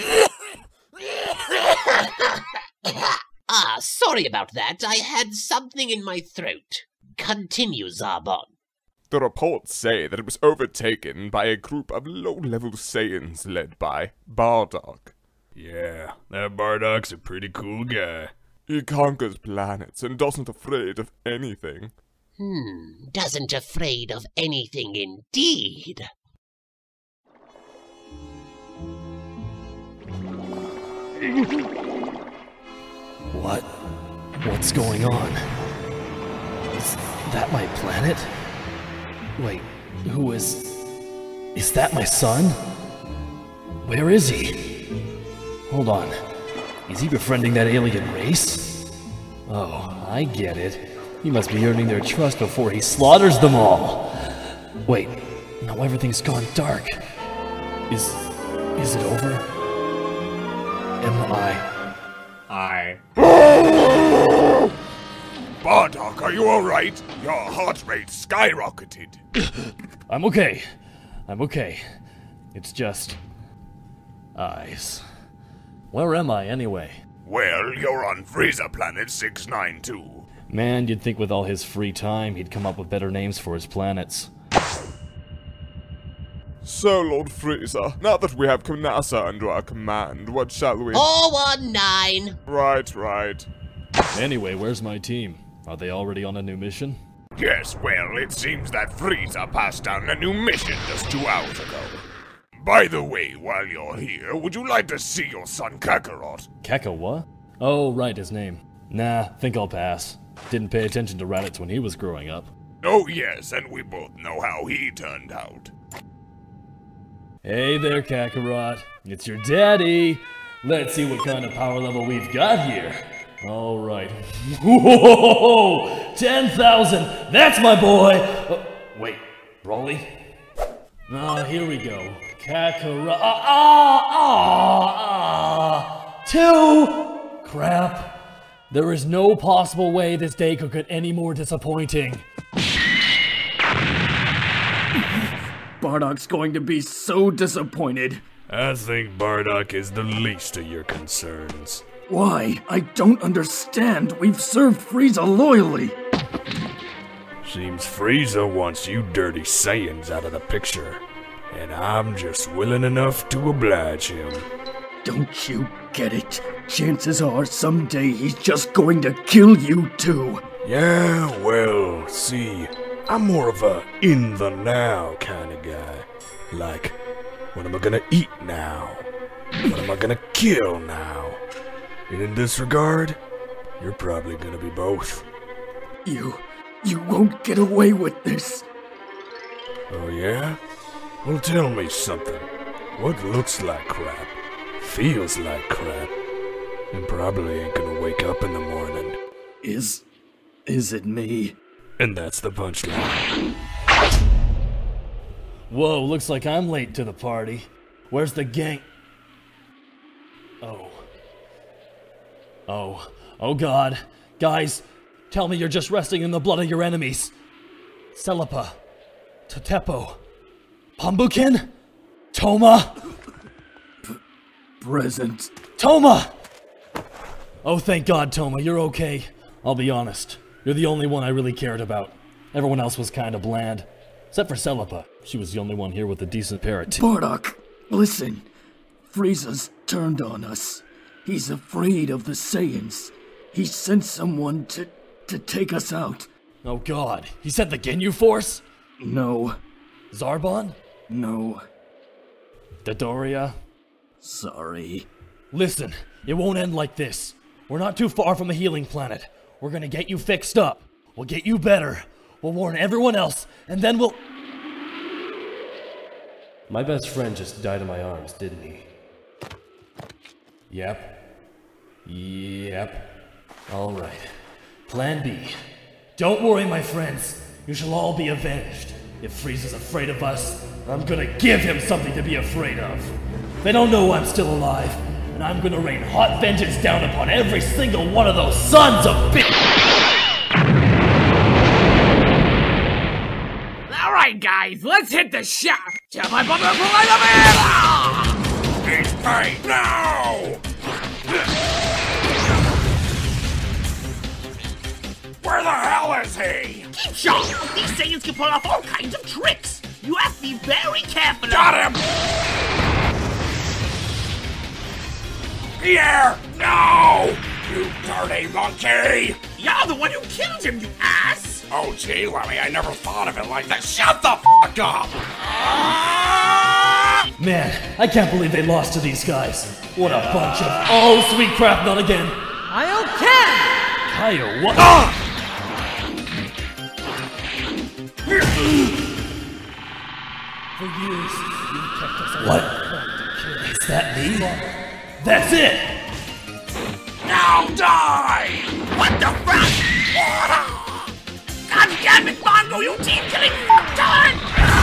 Sorry about that. I had something in my throat. Continue, Zarbon. The reports say that it was overtaken by a group of low-level Saiyans led by Bardock. Yeah, that Bardock's a pretty cool guy. He conquers planets and doesn't afraid of anything. Doesn't afraid of anything indeed. What's going on? Is that my planet? Wait, who is... Is that my son? Where is he? Hold on. Is he befriending that alien race? Oh, I get it. He must be earning their trust before he slaughters them all. Wait, now everything's gone dark. Is it over? Am I... Bardock, are you alright? Your heart rate skyrocketed. I'm okay. It's just... eyes. Where am I, anyway? Well, you're on Frieza Planet 692. Man, you'd think with all his free time, he'd come up with better names for his planets. So, Lord Frieza, now that we have NASA under our command, what shall we— 419! Right. Anyway, where's my team? Are they already on a new mission? Yes, well, it seems that Frieza passed down a new mission just 2 hours ago. By the way, while you're here, would you like to see your son Kakarot? Keka what? Oh, right, his name. Nah, think I'll pass. Didn't pay attention to Raditz when he was growing up. Oh yes, and we both know how he turned out. Hey there, Kakarot. It's your daddy. Let's see what kind of power level we've got here. Alright. Whoa! 10,000! That's my boy! Wait, Broly? Here we go. Kakarot. 2! Crap. There is no possible way this day could get any more disappointing. Bardock's going to be so disappointed. I think Bardock is the least of your concerns. Why? I don't understand. We've served Frieza loyally. Seems Frieza wants you dirty Saiyans out of the picture. And I'm just willing enough to oblige him. Don't you get it? Chances are someday he's just going to kill you too. Yeah, well, see, I'm more of a in the now kind of guy. Like, what am I gonna eat now? What am I gonna kill now? And in this regard, you're probably gonna be both. You won't get away with this. Oh yeah? Well, tell me something. What looks like crap, feels like crap, and probably ain't gonna wake up in the morning? Is it me? And that's the punchline. Whoa, looks like I'm late to the party. Where's the gang? Oh god. Guys, tell me you're just resting in the blood of your enemies. Celepa, Totepo, Pambukin, Toma. Present. Toma! Oh, thank God, Toma, you're okay. I'll be honest, you're the only one I really cared about. Everyone else was kinda bland. Except for Celepa. She was the only one here with a decent pair of teeth. Bardock, listen. Frieza's turned on us. He's afraid of the Saiyans. He sent someone to take us out. Oh god, he sent the Ginyu Force? No. Zarbon? No. Dodoria? Sorry. Listen, it won't end like this. We're not too far from a healing planet. We're gonna get you fixed up. We'll get you better. We'll warn everyone else, and then we'll— My best friend just died in my arms, didn't he? Yep. Alright. Plan B. Don't worry, my friends. You shall all be avenged. If Frieza's afraid of us, I'm gonna give him something to be afraid of. They don't know I'm still alive, and I'm gonna rain hot vengeance down upon every single one of those sons of Alright guys, let's hit the shop! Tell my brother to He's paid now! Where the hell is he? Keep sharp! These Saiyans can pull off all kinds of tricks! You have to be very careful. Got him! Here! No! You dirty monkey! You're the one who killed him, you ass! Oh gee, Lemmy, I never thought of it like that. Shut the fuck up! Man, I can't believe they lost to these guys. What a bunch of— Oh, sweet crap, not again! Kaioken! Kaio, what? For years, you've kept us alive. What? Is that me? That's it! Now die! What the fuck? God damn it, Mongo, you team-killing fucktard!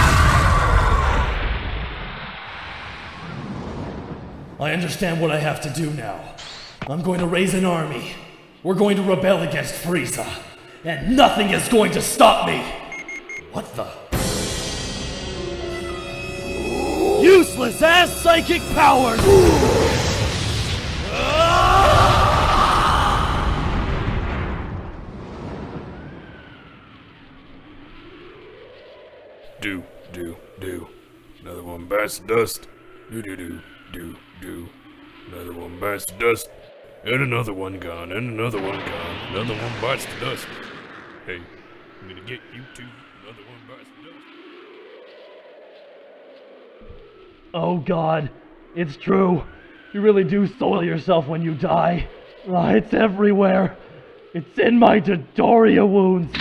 I understand what I have to do now. I'm going to raise an army. We're going to rebel against Frieza. And nothing is going to stop me! What the? Useless ass psychic powers! Do. Another one bites the dust. Do. Another one bites the dust. And another one gone, and another one gone. Another one bites the dust. Hey, I'm gonna get you too. Another one bites the dust. Oh God, it's true. You really do soil yourself when you die. It's everywhere. It's in my Dodoria wounds.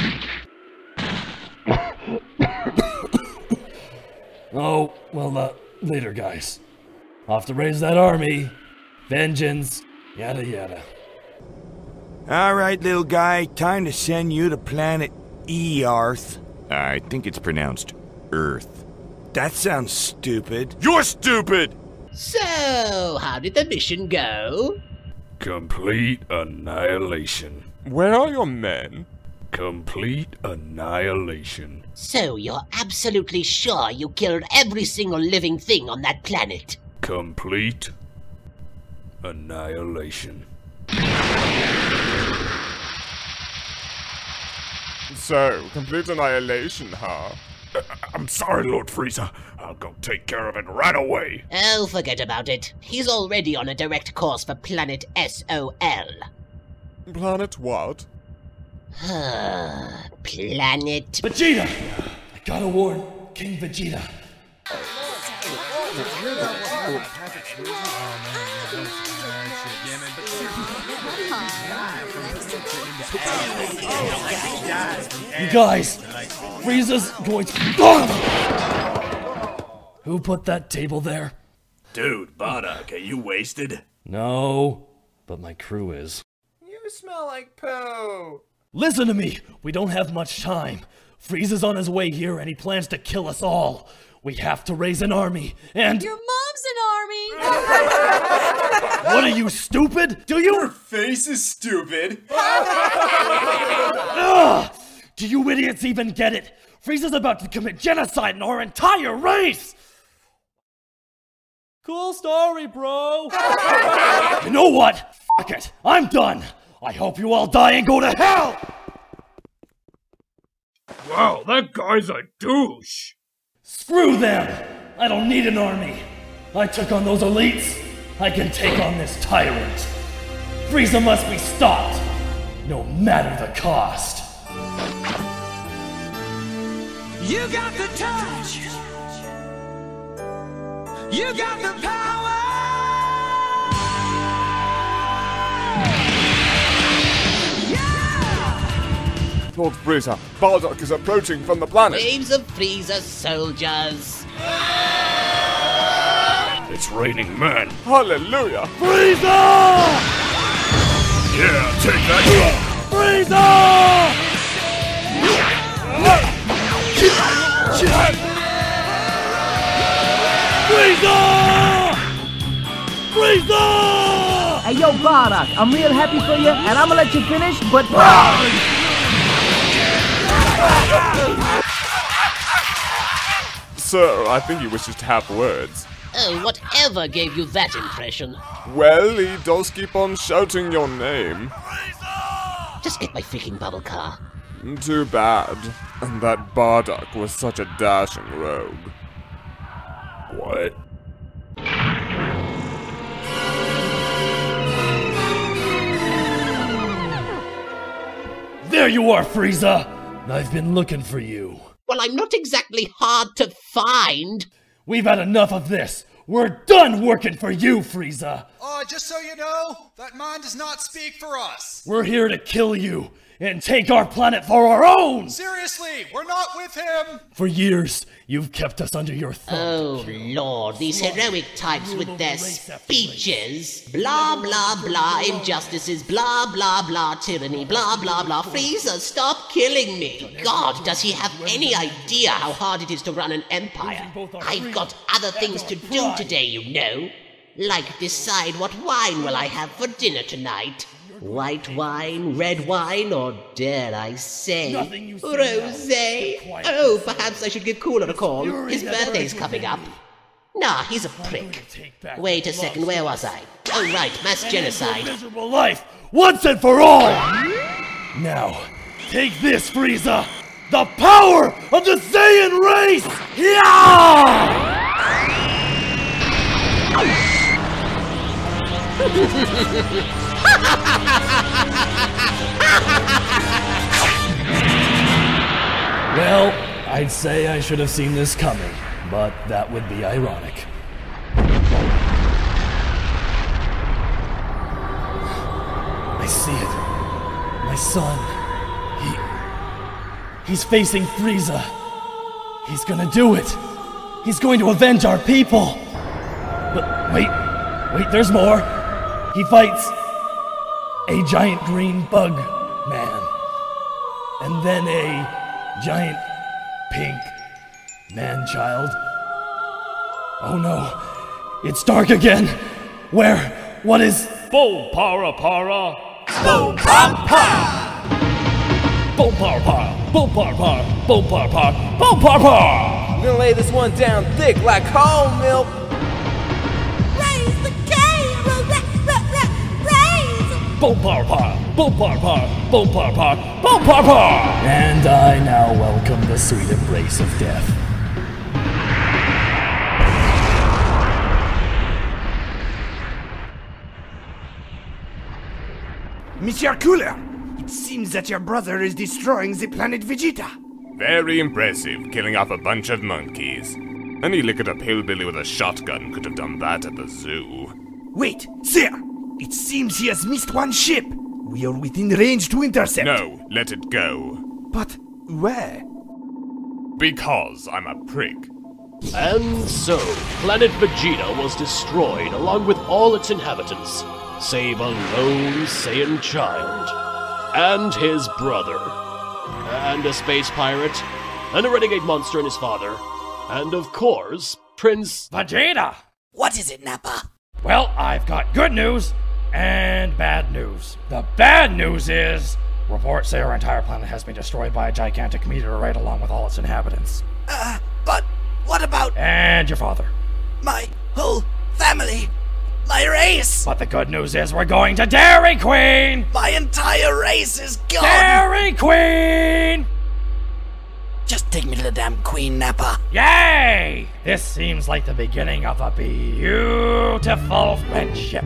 Oh, well, later, guys. Off to raise that army. Vengeance. Yada yada. Alright, little guy, time to send you to planet Earth. I think it's pronounced Earth. That sounds stupid. You're stupid! So, how did the mission go? Complete annihilation. Where are your men? Complete annihilation. So, you're absolutely sure you killed every single living thing on that planet? Complete annihilation. So, complete annihilation, huh? I'm sorry, Lord Frieza. I'll go take care of it right away. Oh, forget about it. He's already on a direct course for planet SOL. Planet what? Planet... Vegeta! I gotta warn King Vegeta. You guys, Frieza's going to... Who put that table there? Dude, Bardock, are you wasted? No, but my crew is. You smell like poo. Listen to me! We don't have much time. Frieza's on his way here and he plans to kill us all. We have to raise an army, and... Your mom's an army! What are you, stupid? Do you... Your face is stupid! Ugh! Do you idiots even get it? Frieza's about to commit genocide on our entire race! Cool story, bro! You know what? Fuck it! I'm done! I hope you all die and go to hell! Wow, that guy's a douche! Screw them! I don't need an army. I took on those elites. I can take on this tyrant. Frieza must be stopped, no matter the cost. You got the touch. You got the power. Lord Frieza, Bardock is approaching from the planet. Waves of Frieza soldiers. It's raining men. Hallelujah! Frieza! Yeah, take that. Frieza! Frieza! Frieza! Hey yo, Bardock, I'm real happy for you, and I'm gonna let you finish, but... Sir, I think he wishes to have words. Oh, whatever gave you that impression? Well, he does keep on shouting your name. Just get my freaking bubble car. Too bad. And that Bardock was such a dashing rogue. What? There you are, Frieza! I've been looking for you. Well, I'm not exactly hard to find. We've had enough of this. We're done working for you, Frieza. Just so you know, that man does not speak for us. We're here to kill you and take our planet for our own. Seriously, we're not with him. For years, you've kept us under your thumb. Oh, Lord, these heroic types with their speeches. Blah, blah, blah, injustices, blah, blah, blah, tyranny, blah, blah, blah. Frieza, stop killing me. God, does he have any idea how hard it is to run an empire? I've got other things to do today, you know. Like decide what wine will I have for dinner tonight. White wine, red wine, or dare I say, rosé? Oh, perhaps I should give Cooler a call. His birthday's coming up. Nah, he's a prick. Wait a second, where was I? Oh, right, mass genocide. Miserable life, once and for all! Now, take this, Frieza! The power of the Saiyan! Saiyan race! Yeah! Well, I'd say I should have seen this coming, but that would be ironic. I see it. My son. He's facing Frieza. He's gonna do it. He's going to avenge our people. But wait, there's more. He fights a giant green bug man. And then a giant pink man-child. Oh no, it's dark again. What is... Bo para para, bo pa pa. Bo para para, bo para para, bo para para, bo para para. I'm gonna lay this one down thick like whole milk. Raise the cane, raise. Bo para para, bo para para, bo para para, bo para para. And I now welcome the sweet embrace of death. Monsieur Cooler, it seems that your brother is destroying the planet Vegeta. Very impressive, killing off a bunch of monkeys. Any licked-up hillbilly with a shotgun could have done that at the zoo. Wait, sir! It seems he has missed one ship. We are within range to intercept. No, let it go. But where? Because I'm a prick. And so, planet Vegeta was destroyed along with all its inhabitants, save a lone Saiyan child, and his brother, and a space pirate, and a renegade monster and his father, and of course, Prince Vegeta! What is it, Nappa? Well, I've got good news and bad news. The bad news is, reports say our entire planet has been destroyed by a gigantic meteorite along with all its inhabitants. But what about... And your father. My whole family. My race! But the good news is we're going to Dairy Queen! My entire race is gone! Dairy Queen! Just take me to the damn Queen, Nappa. Yay! This seems like the beginning of a beautiful friendship.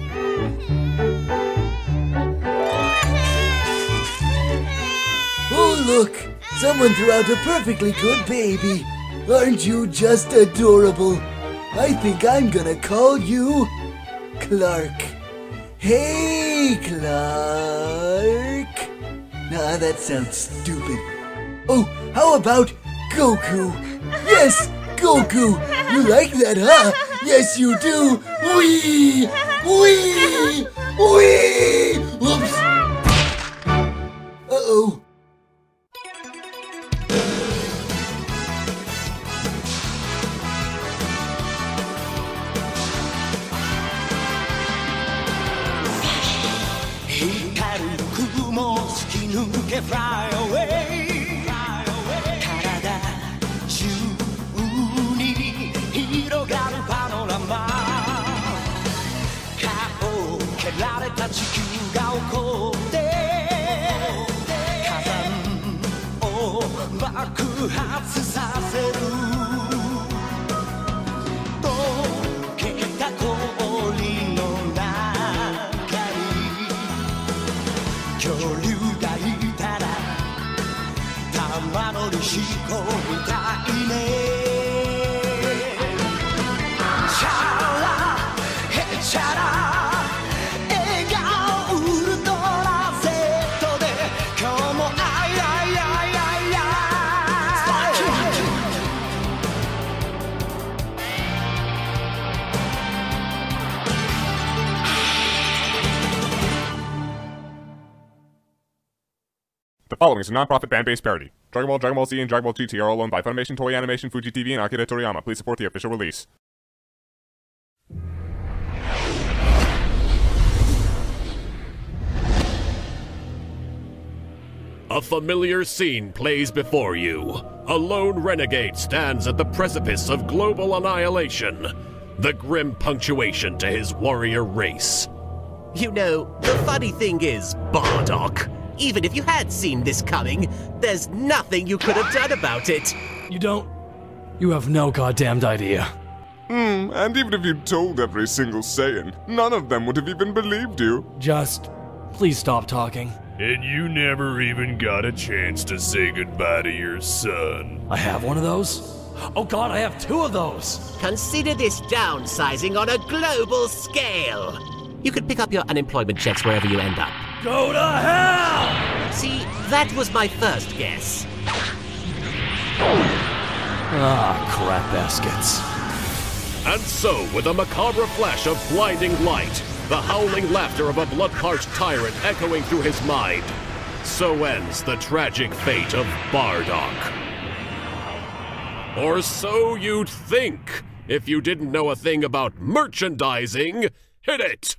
Oh, look! Someone threw out a perfectly good baby. Aren't you just adorable? I think I'm gonna call you Clark. Hey, Clark. Nah, that sounds stupid. Oh, how about Goku? Yes, Goku. You like that, huh? Yes, you do. Wee! Wee! Wee! Oops. Uh-oh. Fly away. 体中に広がるパノラマ。顔を蹴られた地球が起こって火山を爆発させる。溶けた氷の中に恐竜がいたら玉乗りしこみたいね。チャラヘチャラ笑顔ウルトラセットで今日もアイアイアイアイアイ。 The following is a non-profit fan-based parody. Dragon Ball, Dragon Ball Z, and Dragon Ball GT are all owned by Funimation, Toei Animation, Fuji TV, and Akira Toriyama. Please support the official release. A familiar scene plays before you. A lone renegade stands at the precipice of global annihilation. The grim punctuation to his warrior race. You know, the funny thing is, Bardock, even if you had seen this coming, there's nothing you could have done about it. You don't? You have no goddamned idea. And even if you told every single Saiyan, none of them would have even believed you. Just, please stop talking. And you never even got a chance to say goodbye to your son. I have one of those? Oh god, I have 2 of those! Consider this downsizing on a global scale. You could pick up your unemployment checks wherever you end up. Go to hell! See, that was my first guess. Ah, crap baskets. And so, with a macabre flash of blinding light, the howling laughter of a blood-parched tyrant echoing through his mind, so ends the tragic fate of Bardock. Or so you'd think, if you didn't know a thing about merchandising. Hit it!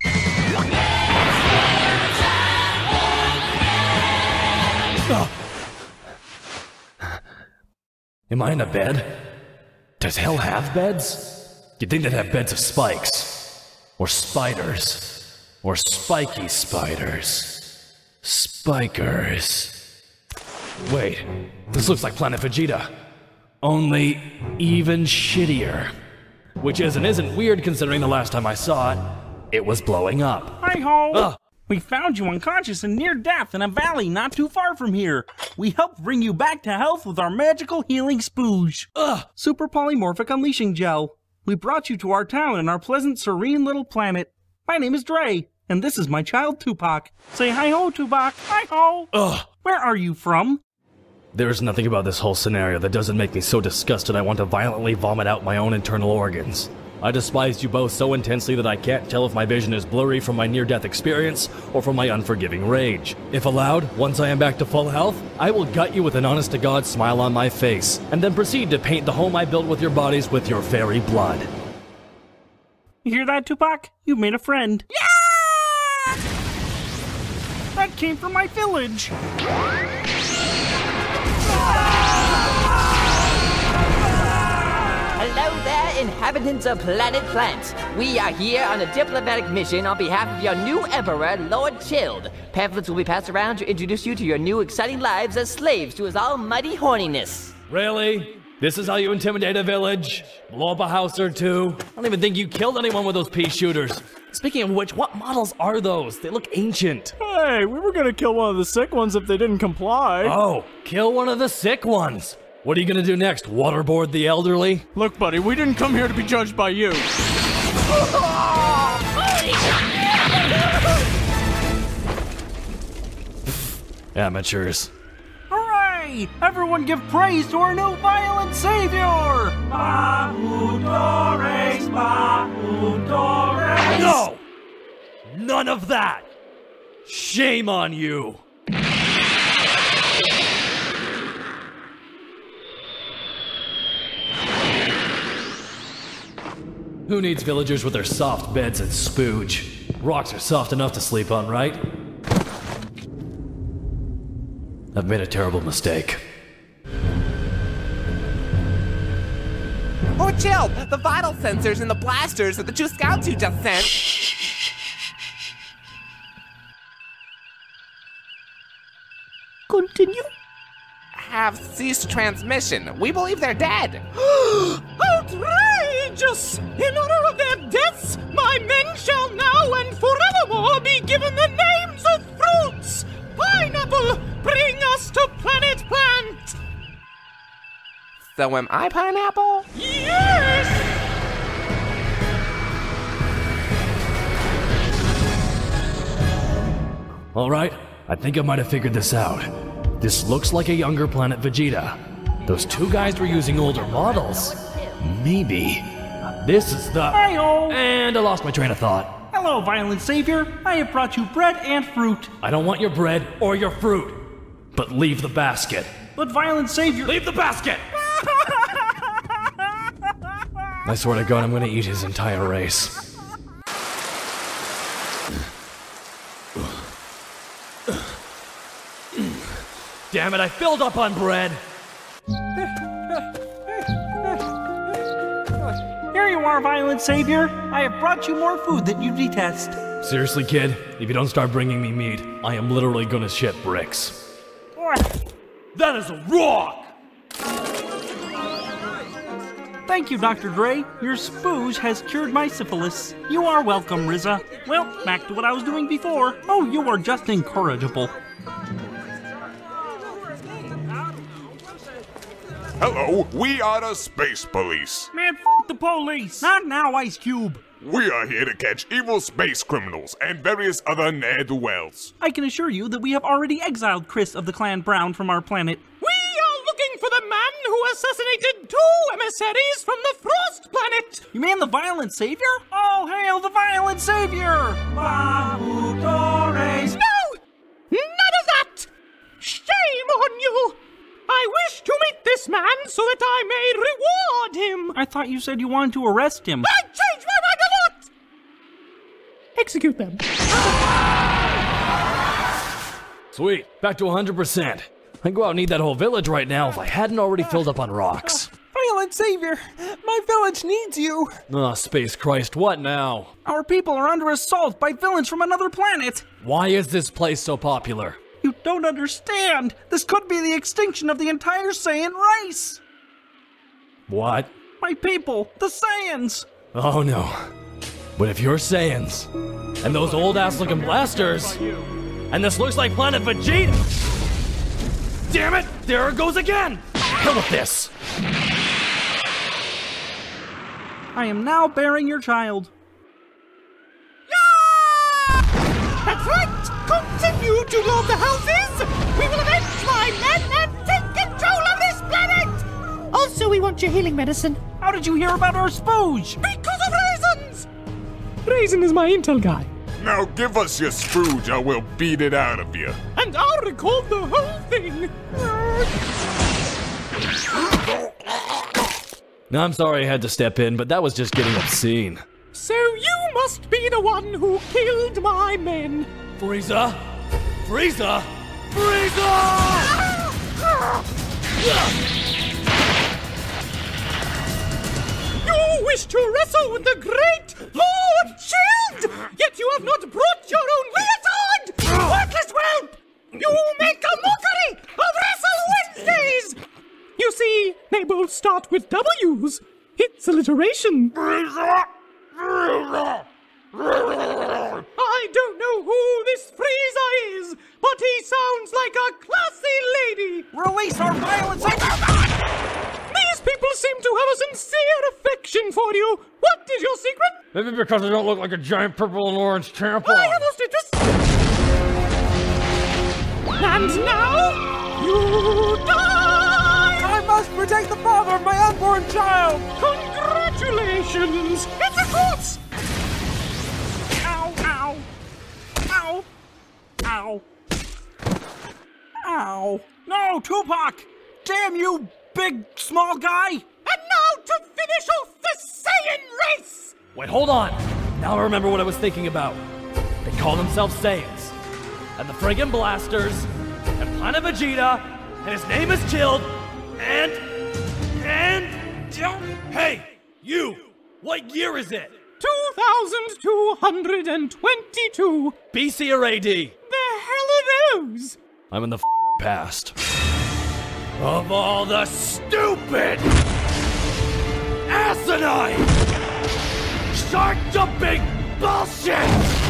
Am I in a bed? Does hell have beds? You'd think they'd have beds of spikes. Or spiders. Or spiky spiders. Spikers. Wait, this looks like Planet Vegeta. Only even shittier. Which isn't weird considering the last time I saw it, it was blowing up. Hi-ho! We found you unconscious and near death in a valley not too far from here. We helped bring you back to health with our magical healing spooge. Super polymorphic unleashing gel. We brought you to our town and our pleasant, serene little planet. My name is Dre, and this is my child Tupac. Say hi-ho, Tupac. Hi-ho! Where are you from? There's nothing about this whole scenario that doesn't make me so disgusted I want to violently vomit out my own internal organs. I despise you both so intensely that I can't tell if my vision is blurry from my near-death experience or from my unforgiving rage. If allowed, once I am back to full health, I will gut you with an honest-to-God smile on my face, and then proceed to paint the home I built with your bodies with your fairy blood. You hear that, Tupac? You've made a friend. Yeah! That came from my village. Hello there, inhabitants of Planet Plant. We are here on a diplomatic mission on behalf of your new emperor, Lord Chilled. Pamphlets will be passed around to introduce you to your new exciting lives as slaves to his almighty horniness. Really? This is how you intimidate a village? Blow up a house or two? I don't even think you killed anyone with those pea shooters. Speaking of which, what models are those? They look ancient. Hey, we were gonna kill one of the sick ones if they didn't comply. Oh, kill one of the sick ones. What are you gonna do next? Waterboard the elderly? Look, buddy, we didn't come here to be judged by you. Amateurs. Hooray! Everyone give praise to our new violent savior! Bahudores, Bahudores! No! None of that! Shame on you! Who needs villagers with their soft beds and spooge? Rocks are soft enough to sleep on, right? I've made a terrible mistake. Oh, chill! The vital sensors and the blasters that the 2 scouts you just sent. Continue. Have ceased transmission. We believe they're dead. Outrageous! In honor of their deaths, my men shall now and forevermore be given the names of fruits! Pineapple, bring us to Planet Plant! So am I Pineapple? Yes! Alright, I think I might have figured this out. This looks like a younger Planet Vegeta. Those 2 guys were using older models. Maybe. This is the... Hi-yo! And I lost my train of thought. Hello, violent savior. I have brought you bread and fruit. I don't want your bread or your fruit. But leave the basket. But violent savior... Leave the basket! I swear to God, I'm gonna eat his entire race. Damn it, I filled up on bread! Here you are, violent savior. I have brought you more food that you detest. Seriously, kid? If you don't start bringing me meat, I am literally gonna shit bricks. That is a rock! Thank you, Dr. Dre. Your spooge has cured my syphilis. You are welcome, Rizza. Well, back to what I was doing before. Oh, you are just incorrigible. Hello, we are the Space Police. Man, the police. Not now, Ice Cube. We are here to catch evil space criminals and various other ne'er-do-wells. I can assure you that we have already exiled Chris of the Clan Brown from our planet. We are looking for the man who assassinated 2 emissaries from the Frost planet! You mean the Violent Savior? All hail the Violent Savior! Babu Torres! No! None of that! Shame on you! I wish to meet this man so that I may reward him! I thought you said you wanted to arrest him. I changed my mind a lot! Execute them. Sweet, back to 100%. I can go out and eat that whole village right now if I hadn't already filled up on rocks. Violent Savior, my village needs you. Oh, Space Christ, what now? Our people are under assault by villains from another planet. Why is this place so popular? You don't understand. This could be the extinction of the entire Saiyan race. What? My people, the Saiyans. Oh no. But if you're Saiyans, and those old ass looking blasters, and this looks like Planet Vegeta. Damn it! There it goes again! Hell with this! I am now bearing your child. That's right! Continue to load the houses! We will avenge my men and take control of this planet! Also, we want your healing medicine. How did you hear about our spooge? Because of Raisins! Raisin is my intel guy. Now give us your spooge or we'll beat it out of you. And I'll record the whole thing! I'm sorry I had to step in, but that was just getting obscene. So you must be the one who killed my men. Frieza! Frieza! Frieza! You wish to wrestle with the great Lord Shield, yet you have not brought your own leotard! Worthless whelp! You make a mockery of Wrestle Wednesdays! You see, they both start with W's. It's alliteration. I don't know who this Frieza is, but he sounds like a classy lady. Release our violence! These people seem to have a sincere affection for you. What is your secret? Maybe because I don't look like a giant purple and orange tampon. I have lost interest. And now, you die! I must protect the father of my unborn child! Congratulations! It's a corpse! Ow, ow. Ow. Ow. Ow. No, Tupac! Damn you, big, small guy! And now to finish off the Saiyan race! Wait, hold on! Now I remember what I was thinking about. They call themselves Saiyans. And the friggin' blasters, and Planet Vegeta, and his name is Chilled, and... Hey! You! What year is it? 2222. BC or AD? The hell are those? I'm in the past. Of all the stupid, asinine, shark-jumping bullshit!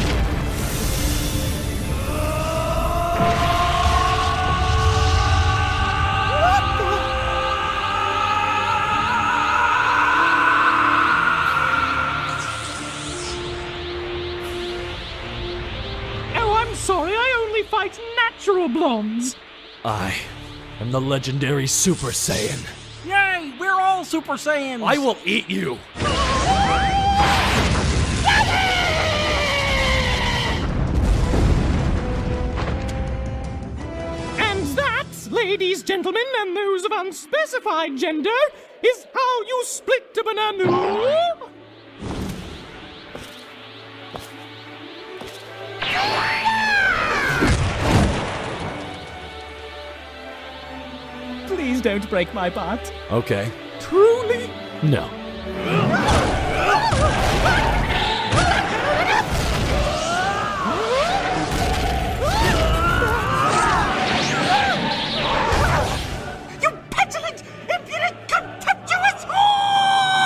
Sorry, I only fight natural blondes. I am the legendary Super Saiyan. Yay! We're all Super Saiyans! I will eat you! And that, ladies, gentlemen, and those of unspecified gender, is how you split a banana. Please don't break my butt. Okay. Truly? No. You petulant, impudent, contemptuous whore!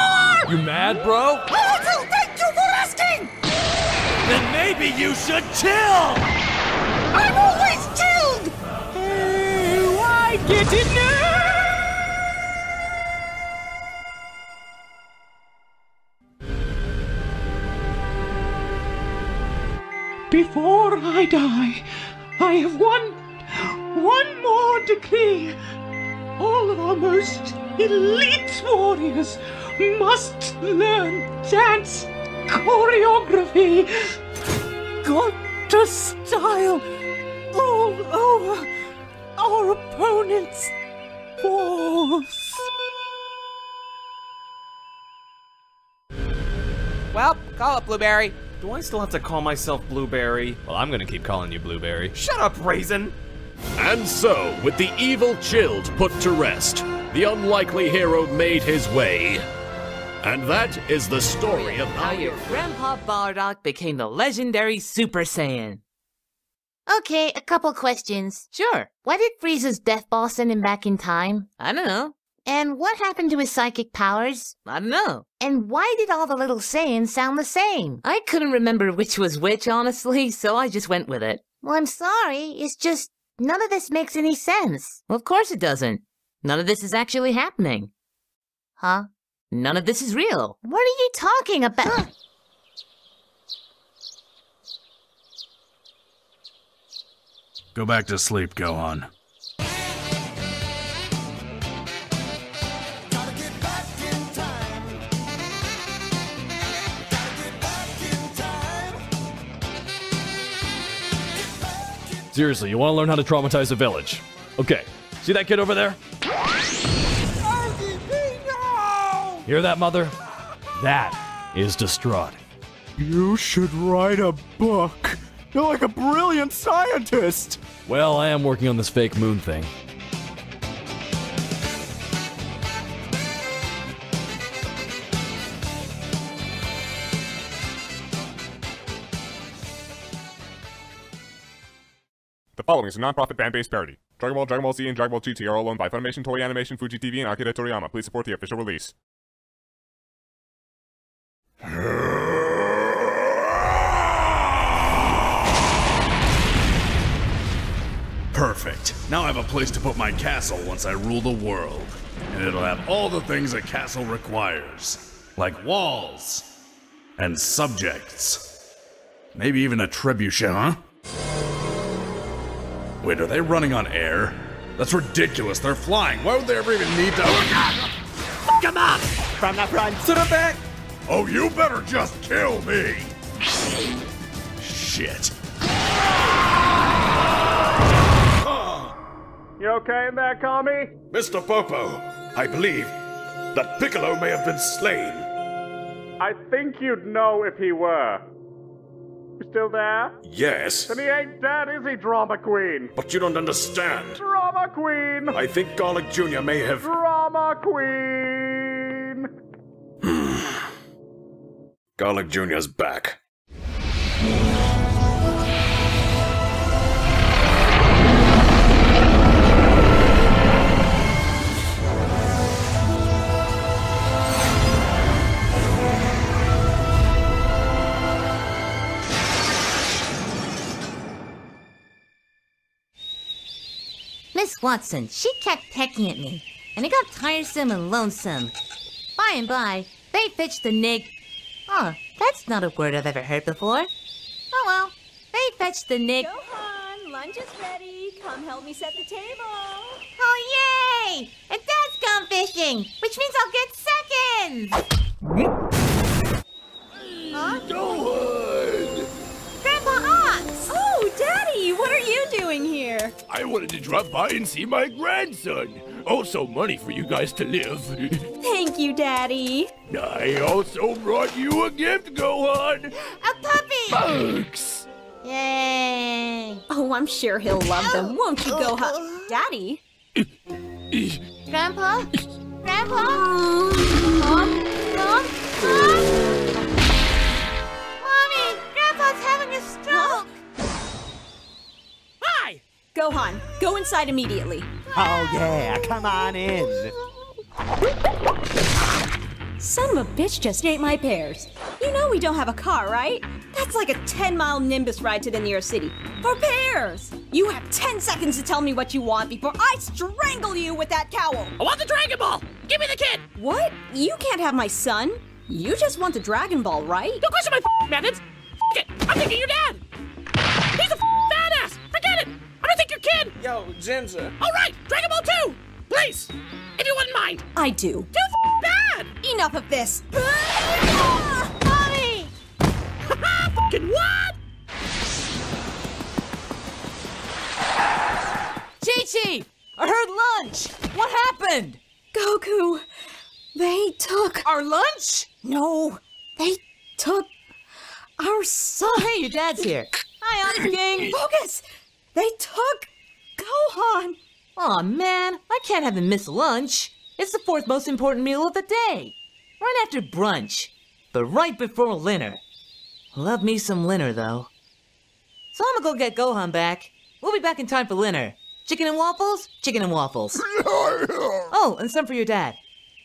You mad, bro? Oh, thank you for asking! Then maybe you should chill! I'm always chilled! Why get in there? Before I die, I have one more decree. All of our most elite warriors must learn dance choreography. Got to style all over our opponent's balls. Well, call it Blueberry. Do I still have to call myself Blueberry? Well, I'm gonna keep calling you Blueberry. Shut up, Raisin! And so, with the evil Chilled put to rest, the unlikely hero made his way. And that is the story of how your Grandpa Bardock became the legendary Super Saiyan. Okay, a couple questions. Sure. Why did Frieza's death ball send him back in time? I don't know. And what happened to his psychic powers? I don't know. And why did all the little Saiyans sound the same? I couldn't remember which was which, honestly, so I just went with it. Well, I'm sorry. It's just none of this makes any sense. Well, of course it doesn't. None of this is actually happening. Huh? None of this is real. What are you talking about? Go back to sleep, Gohan. Seriously, you want to learn how to traumatize a village? Okay, see that kid over there? Hear that, Mother? That is distraught. You should write a book. You're like a brilliant scientist. Well, I am working on this fake moon thing. The following is a non-profit fan-based parody. Dragon Ball, Dragon Ball Z, and Dragon Ball GT are all owned by Funimation, Toei Animation, Fuji TV, and Akira Toriyama. Please support the official release. Perfect. Now I have a place to put my castle once I rule the world. And it'll have all the things a castle requires. Like walls. And subjects. Maybe even a trebuchet, huh? Wait, are they running on air? That's ridiculous. They're flying. Why would they ever even need to... Come on! From the front to the back! Oh, you better just kill me! Shit. You okay in there, Kami? Mr. Popo, I believe that Piccolo may have been slain. I think you'd know if he were. You still there? Yes. Then he ain't dead, is he, Drama Queen? But you don't understand. Drama Queen! I think Garlic Jr. may have... Drama Queen! Garlic Jr.'s back. Miss Watson, she kept pecking at me, and it got tiresome and lonesome. By and by, they fetched the nig... Oh, that's not a word I've ever heard before. Oh well, they fetched the nig... Gohan, lunch is ready. Come help me set the table. Oh yay! And Dad's gone fishing, which means I'll get seconds! Huh? Gohan! Grandpa Ox! Oh, Daddy, what are you doing here? I wanted to drop by and see my grandson. Also money for you guys to live. Thank you, Daddy. I also brought you a gift, Gohan. A puppy! Bugs! Yay! Oh, I'm sure he'll love them, won't you, Gohan? Daddy? Grandpa? Grandpa? Mom? Mom? Mommy! Grandpa's having a stroke! Hi! Gohan, go inside immediately. Oh yeah, come on in. Son of a bitch just ate my pears. You know we don't have a car, right? That's like a 10-mile Nimbus ride to the nearest city. For pears! You have 10 seconds to tell me what you want before I strangle you with that cowl. I want the Dragon Ball! Give me the kid! What? You can't have my son. You just want the Dragon Ball, right? Don't question my methods! F it! I'm thinking your dad! He's a badass! Forget it! I'm gonna take your kid! Yo, Ginger. Alright, Dragon Ball 2! Please! If you wouldn't mind! I do. Too bad! Enough of this! Mommy! Fucking what? Chi-Chi! I heard lunch! What happened? Goku, they took... Our lunch? No, they took our son. Oh, hey, your dad's here. Hi, Honest King. Focus! They took Gohan. Aw, man, I can't have him miss lunch. It's the 4th most important meal of the day. Right after brunch, but right before dinner. Love me some dinner, though. So I'm gonna go get Gohan back. We'll be back in time for dinner. Chicken and waffles? Chicken and waffles. Oh, and some for your dad.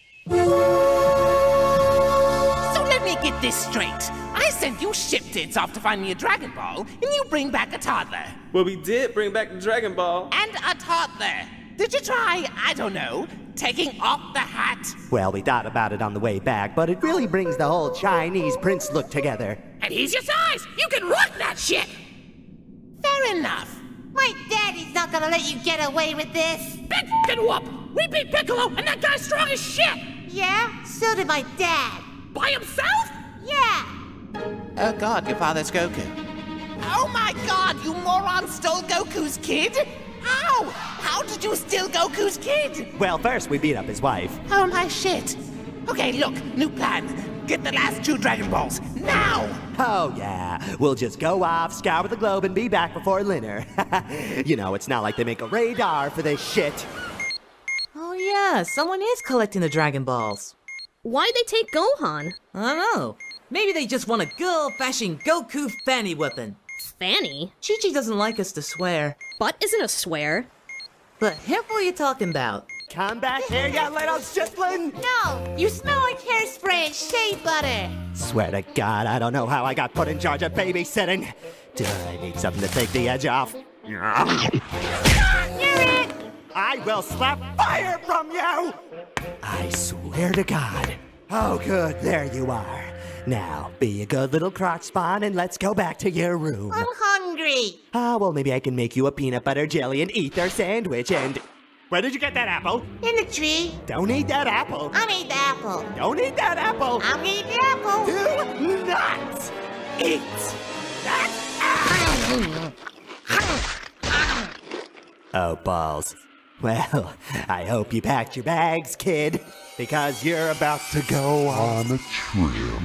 So let me get this straight. I sent you ship tits off to find me a Dragon Ball, and you bring back a toddler. Well, we did bring back the Dragon Ball. And a toddler. Did you try, I don't know, taking off the hat? Well, we thought about it on the way back, but it really brings the whole Chinese prince look together. And he's your size! You can rock that shit! Fair enough. My daddy's not gonna let you get away with this. Big f***ing whoop! We beat Piccolo, and that guy's strong as shit! Yeah? So did my dad. By himself? Yeah. Oh god, your father's Goku. Oh my god, you moron stole Goku's kid? How? How did you steal Goku's kid? Well, first we beat up his wife. Oh my shit. Okay, look, new plan. Get the last 2 Dragon Balls, now! Oh yeah, we'll just go off, scour the globe, and be back before dinner. You know, it's not like they make a radar for this shit. Oh yeah, someone is collecting the Dragon Balls. Why'd they take Gohan? I don't know. Maybe they just want a good old-fashioned Goku fanny whipping. Fanny? Chi-Chi doesn't like us to swear. Butt isn't a swear. But what are you talking about? Come back here, you little shiplin! No, you smell like hairspray and shea butter. Swear to God, I don't know how I got put in charge of babysitting. Do I need something to take the edge off? You're it! I will slap fire from you! I swear to God. Oh, good, there you are. Now, be a good little crotch spawn and let's go back to your room. I'm hungry. Well, maybe I can make you a peanut butter jelly and ether sandwich and... Where did you get that apple? In the tree. Don't eat that apple. I'll eat the apple. Don't eat that apple. I'll eat the apple. Do not eat that apple. Oh, balls. Well, I hope you packed your bags, kid, because you're about to go on a trip.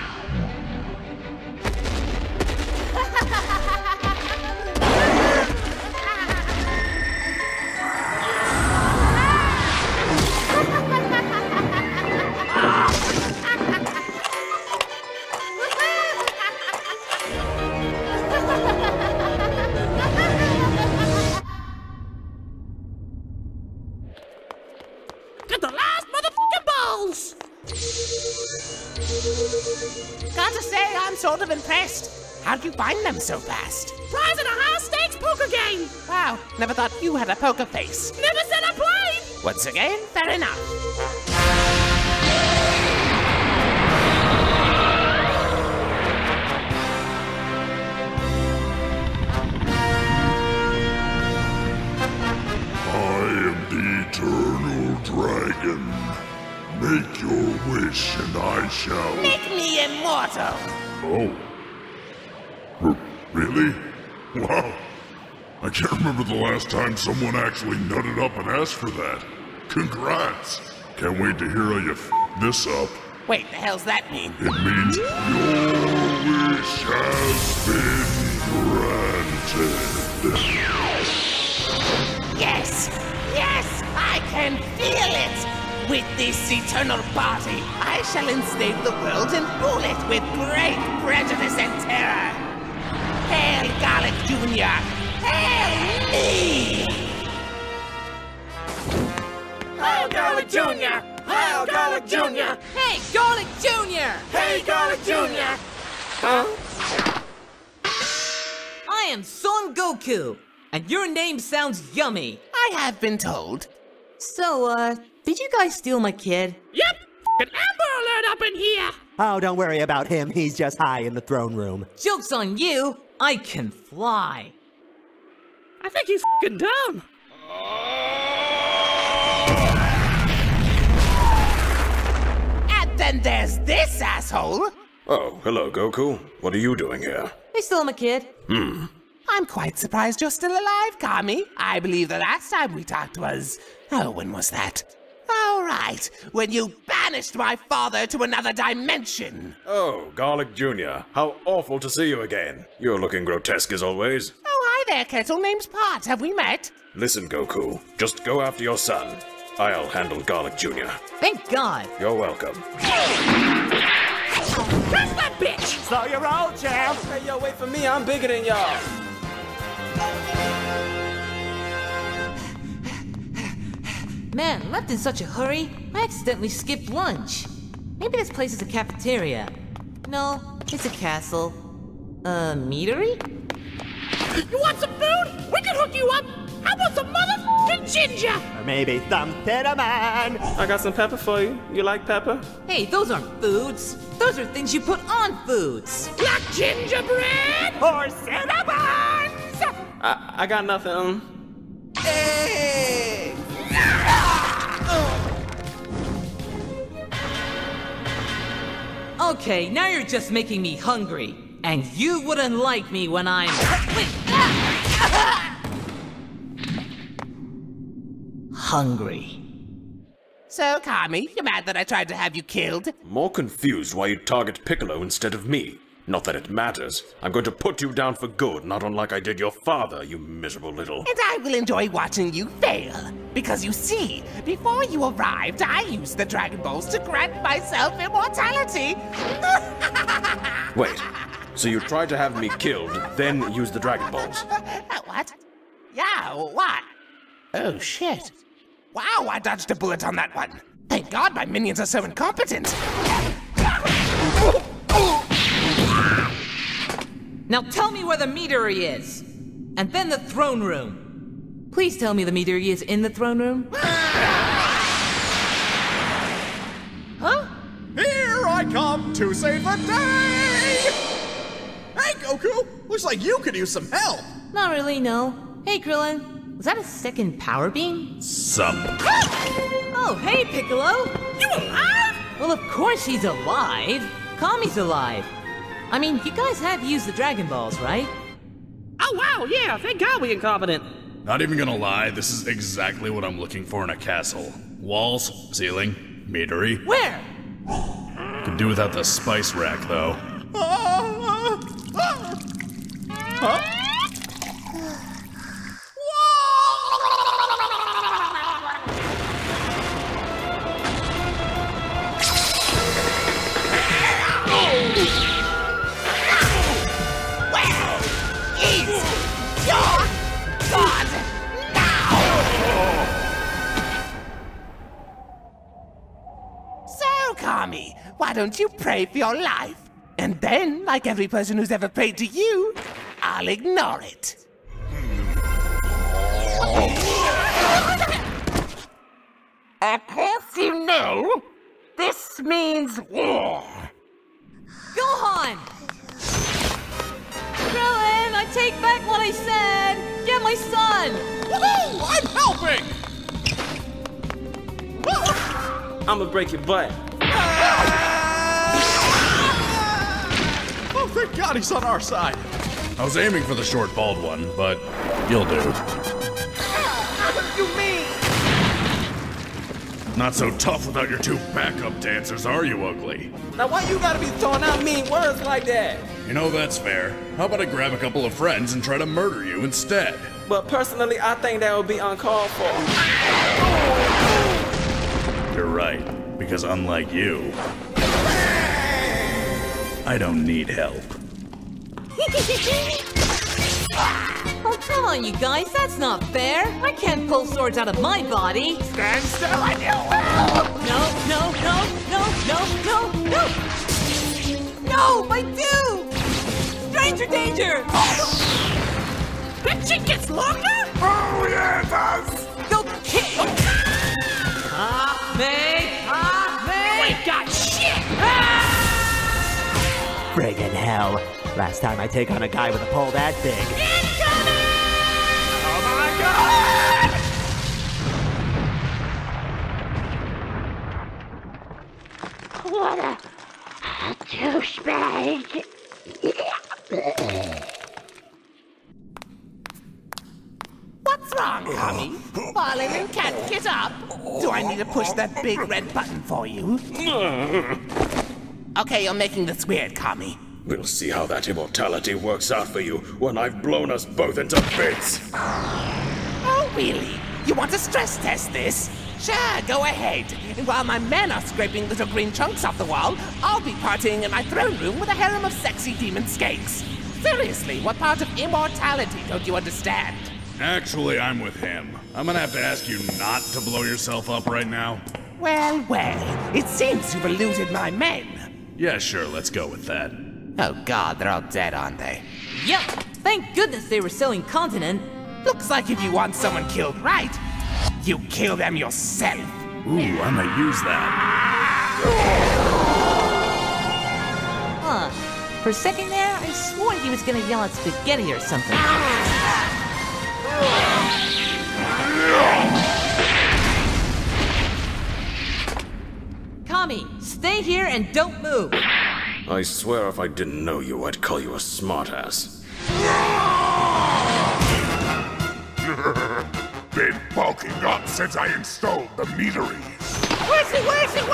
Get the last motherfucking balls! Gotta say, I'm sort of impressed. How'd you find them so fast? Prize in a high-stakes poker game! Wow, never thought you had a poker face. Never said I played! Once again, fair enough. Eternal Dragon. Make your wish and I shall... Make me immortal! Oh. Really? Wow. I can't remember the last time someone actually nutted up and asked for that. Congrats. Can't wait to hear how you f*** this up. Wait, the hell's that mean? It means your wish has been granted. Yes! Yes! I can feel it! With this eternal body, I shall enslave the world and rule it with great prejudice and terror! Hail Garlic Jr.! Hail me! Hail Garlic Jr.! Hail Garlic Garlic Jr.! Hey, Garlic Jr.! Hey, Garlic Jr.! Huh? I am Son Goku, and your name sounds yummy. I have been told. So, did you guys steal my kid? Yep! An Amber Alert up in here! Oh, don't worry about him. He's just high in the throne room. Joke's on you! I can fly. I think he's f***ing dumb. And then there's this asshole. Oh, hello, Goku. What are you doing here? They stole my kid. I'm quite surprised you're still alive, Kami. I believe the last time we talked was... Oh, when was that? All right, when you banished my father to another dimension. Oh, Garlic Jr., how awful to see you again. You're looking grotesque as always. Oh, hi there, Kettle. Name's Pot. Have we met? Listen, Goku, just go after your son. I'll handle Garlic Jr. Thank God. You're welcome. That's that bitch! So you're old, champ. Hey, yo, wait for me. I'm bigger than y'all. Man, left in such a hurry, I accidentally skipped lunch. Maybe this place is a cafeteria. No, it's a castle. Meadery? You want some food? We can hook you up! How about some motherfucking ginger? Or maybe some cinnamon. I got some pepper for you. You like pepper? Hey, those aren't foods. Those are things you put on foods. Like gingerbread? Or cinnamons. I got nothing. Hey! Okay, now you're just making me hungry. And you wouldn't like me when I'm... Wait! Hungry. So, Kami, you mad that I tried to have you killed? More confused why you target Piccolo instead of me. Not that it matters. I'm going to put you down for good, not unlike I did your father, you miserable little... And I will enjoy watching you fail. Because you see, before you arrived, I used the Dragon Balls to grant myself immortality. Wait, so you tried to have me killed, then use the Dragon Balls? What? Yeah, what? Oh, shit. Wow, I dodged a bullet on that one. Thank God my minions are so incompetent. Now tell me where the meadery is. And then the throne room. Please tell me the meadery is in the throne room. Huh? Here I come to save the day! Hey, Goku! Looks like you could use some help! Not really, no. Hey, Krillin. Was that a second power beam? Sup? Oh, hey, Piccolo! You alive? Well, of course he's alive. Kami's alive. I mean, you guys have used the Dragon Balls, right? Oh, wow, yeah. Thank God we incompetent. Not even gonna lie, this is exactly what I'm looking for in a castle. Walls, ceiling, meadery. Where? Could do without the spice rack, though. Huh? Kami, why don't you pray for your life? And then, like every person who's ever prayed to you, I'll ignore it. Of course you know, this means war. Gohan! Krillin, I take back what I said! Get my son! Woohoo! I'm helping! I'm gonna break your butt. Oh, thank God he's on our side. I was aiming for the short, bald one, but you'll do. What do you mean? Not so tough without your two backup dancers, are you, Ugly? Now why you gotta be throwing out mean words like that? You know, that's fair. How about I grab a couple of friends and try to murder you instead? But personally, I think that would be uncalled for. You're right, because unlike you, I don't need help. Oh, come on, you guys, that's not fair. I can't pull swords out of my body. Stand still and you will! No, no, no, danger! That shit gets longer? Oh, yeah, it does! Go kick! Pop me! Pop me! You ain't got shit! Friggin' hell. Last time I take on a guy with a pole that big. Oh my god! What a douchebag. What's wrong, Tommy? Fallen and can't get up? Do I need to push that big red button for you? Okay, you're making this weird, Tommy. We'll see how that immortality works out for you when I've blown us both into bits. Oh, really? You want to stress test this? Sure, go ahead. And while my men are scraping little green chunks off the wall, I'll be partying in my throne room with a harem of sexy demon skanks. Seriously, what part of immortality don't you understand? Actually, I'm with him. I'm gonna have to ask you not to blow yourself up right now. Well, it seems you've eluded my men. Yeah, sure, let's go with that. Oh god, they're all dead, aren't they? Yep! Thank goodness they were selling Continent. Looks like if you want someone killed right, you kill them yourself. Ooh, I'm gonna use that. Huh. For a second there, I swore he was gonna yell at spaghetti or something. Kami, stay here and don't move. I swear if I didn't know you, I'd call you a smartass. Been bulking up since I installed the meteries. Where's it?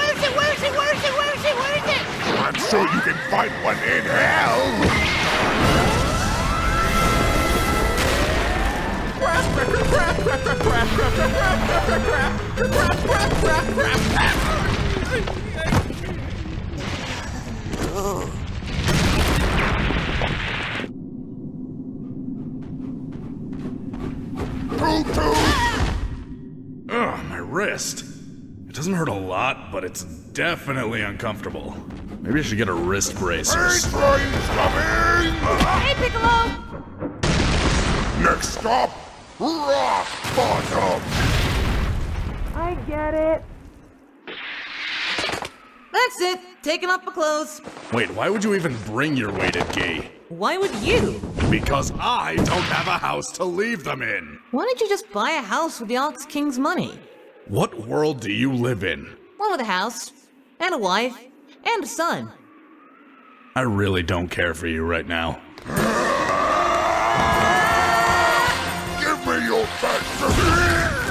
I'm sure you can find one in hell. Ugh, my wrist. It doesn't hurt a lot, but it's definitely uncomfortable. Maybe I should get a wrist brace or something. Hey, Piccolo! Next stop, rock bottom. I get it. That's it. Taking off my clothes. Wait, why would you even bring your weighted gi? Why would you? Because I don't have a house to leave them in. Why don't you just buy a house with the Ox King's money? What world do you live in? One with a house, and a wife, and a son. I really don't care for you right now. Give me your back.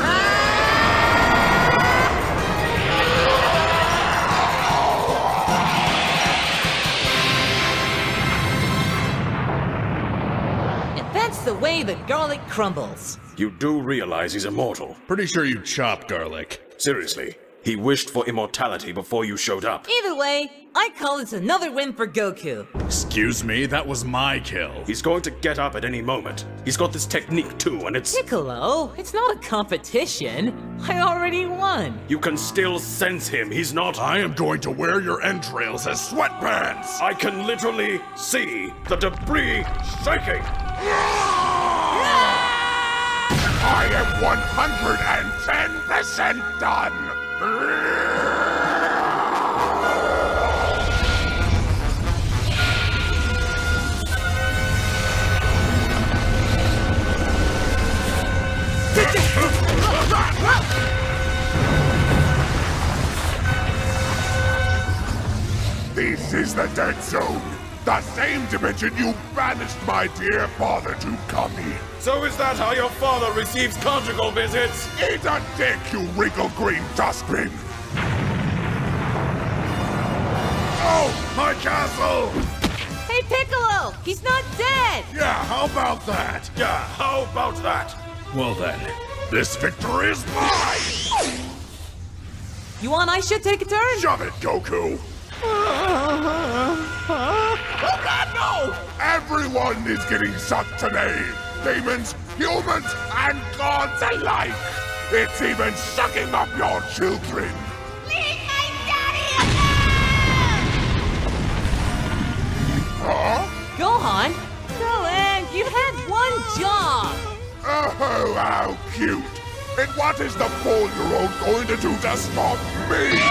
That's the way the garlic crumbles. You do realize he's immortal. Pretty sure you chopped garlic. Seriously, he wished for immortality before you showed up. Either way, I call this another win for Goku. Excuse me, that was my kill. He's going to get up at any moment. He's got this technique too, and it's... Piccolo, it's not a competition. I already won. You can still sense him. He's not... I am going to wear your entrails as sweatpants. I can literally see the debris shaking. I am 110% done! This is the dead zone. The same dimension you banished my dear father to Kami. So is that how your father receives conjugal visits? Eat a dick, you wrinkle green dustbin! Oh, my castle! Hey, Piccolo! He's not dead! Yeah, how about that? Yeah, how about that? Well then, this victory is mine! You want I should take a turn? Shove it, Goku! Oh god, no! Everyone is getting sucked today! Demons, humans, and gods alike! It's even sucking up your children! Leave my daddy alone! Huh? Gohan? Tell Oh, how cute. And what is the 4-year-old going to do to stop me?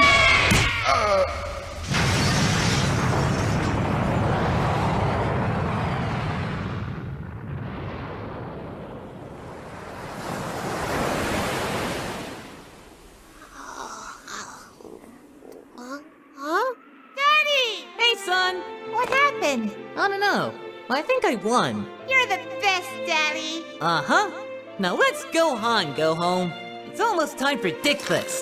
Huh? Daddy! Hey, son! What happened? I don't know. I think I won. You're the best, Daddy! Uh-huh. Now let's go on, go home. It's almost time for Dick List.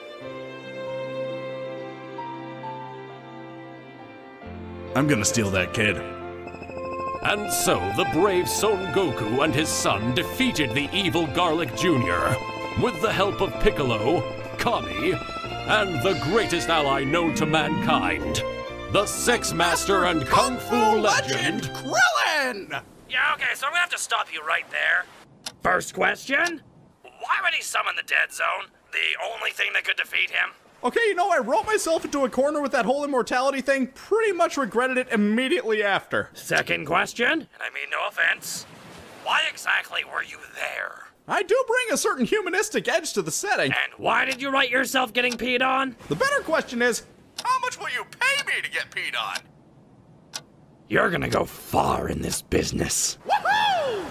I'm gonna steal that kid. And so the brave Son Goku and his son defeated the evil Garlic Jr. with the help of Piccolo, Kami, and the greatest ally known to mankind, the Sex Master and Kung Fu legend, Krillin! Yeah, okay, so I'm gonna have to stop you right there. First question, why would he summon the Dead Zone? The only thing that could defeat him? Okay, you know, I wrote myself into a corner with that whole immortality thing, pretty much regretted it immediately after. Second question, and I mean no offense, why exactly were you there? I do bring a certain humanistic edge to the setting. And why did you write yourself getting peed on? The better question is, how much will you pay me to get peed on? You're gonna go far in this business. Woohoo!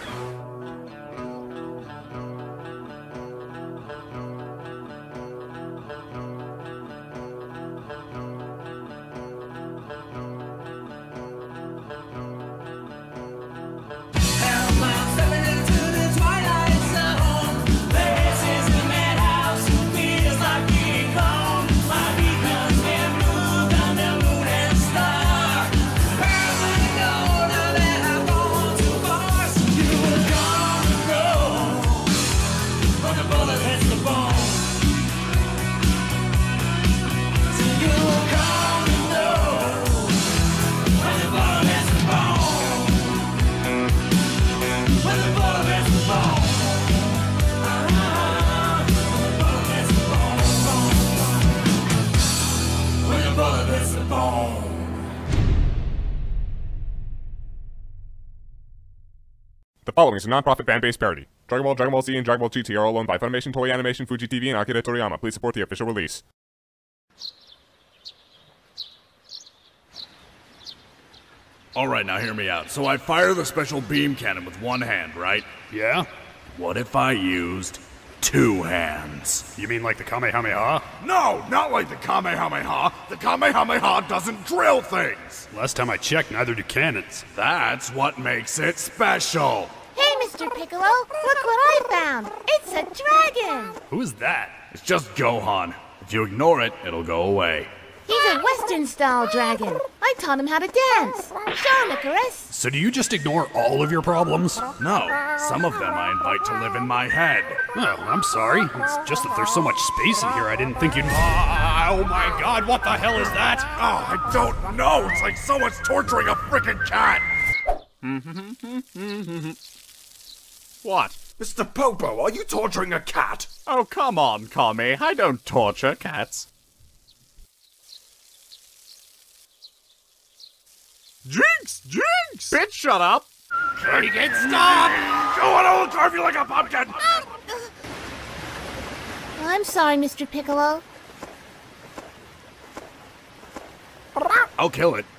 The following is a non-profit fan-based parody. Dragon Ball, Dragon Ball Z, and Dragon Ball GT are all owned by Funimation, Toei Animation, Fuji TV, and Akira Toriyama. Please support the official release. Alright, now hear me out. So I fire the special beam cannon with one hand, right? Yeah? What if I used 2 hands? You mean like the Kamehameha? No, not like the Kamehameha. The Kamehameha doesn't drill things. Last time I checked, neither do cannons. That's what makes it special. Hey, Mr. Piccolo, look what I found! It's a dragon! Who is that? It's just Gohan. If you ignore it, it'll go away. He's a Western-style dragon. I taught him how to dance. Show him, Icarus. So do you just ignore all of your problems? No, some of them I invite to live in my head. Well, I'm sorry. It's just that there's so much space in here I didn't think you'd... Oh my god, what the hell is that? Oh, I don't know. It's like someone's torturing a freaking cat. What? Mr. Popo, are you torturing a cat? Oh, come on, Kami. I don't torture cats. Jinx! Jinx! Bitch, shut up! Can't stop! Go on, I'll carve you like a pumpkin! I'm sorry, Mr. Piccolo. I'll kill it.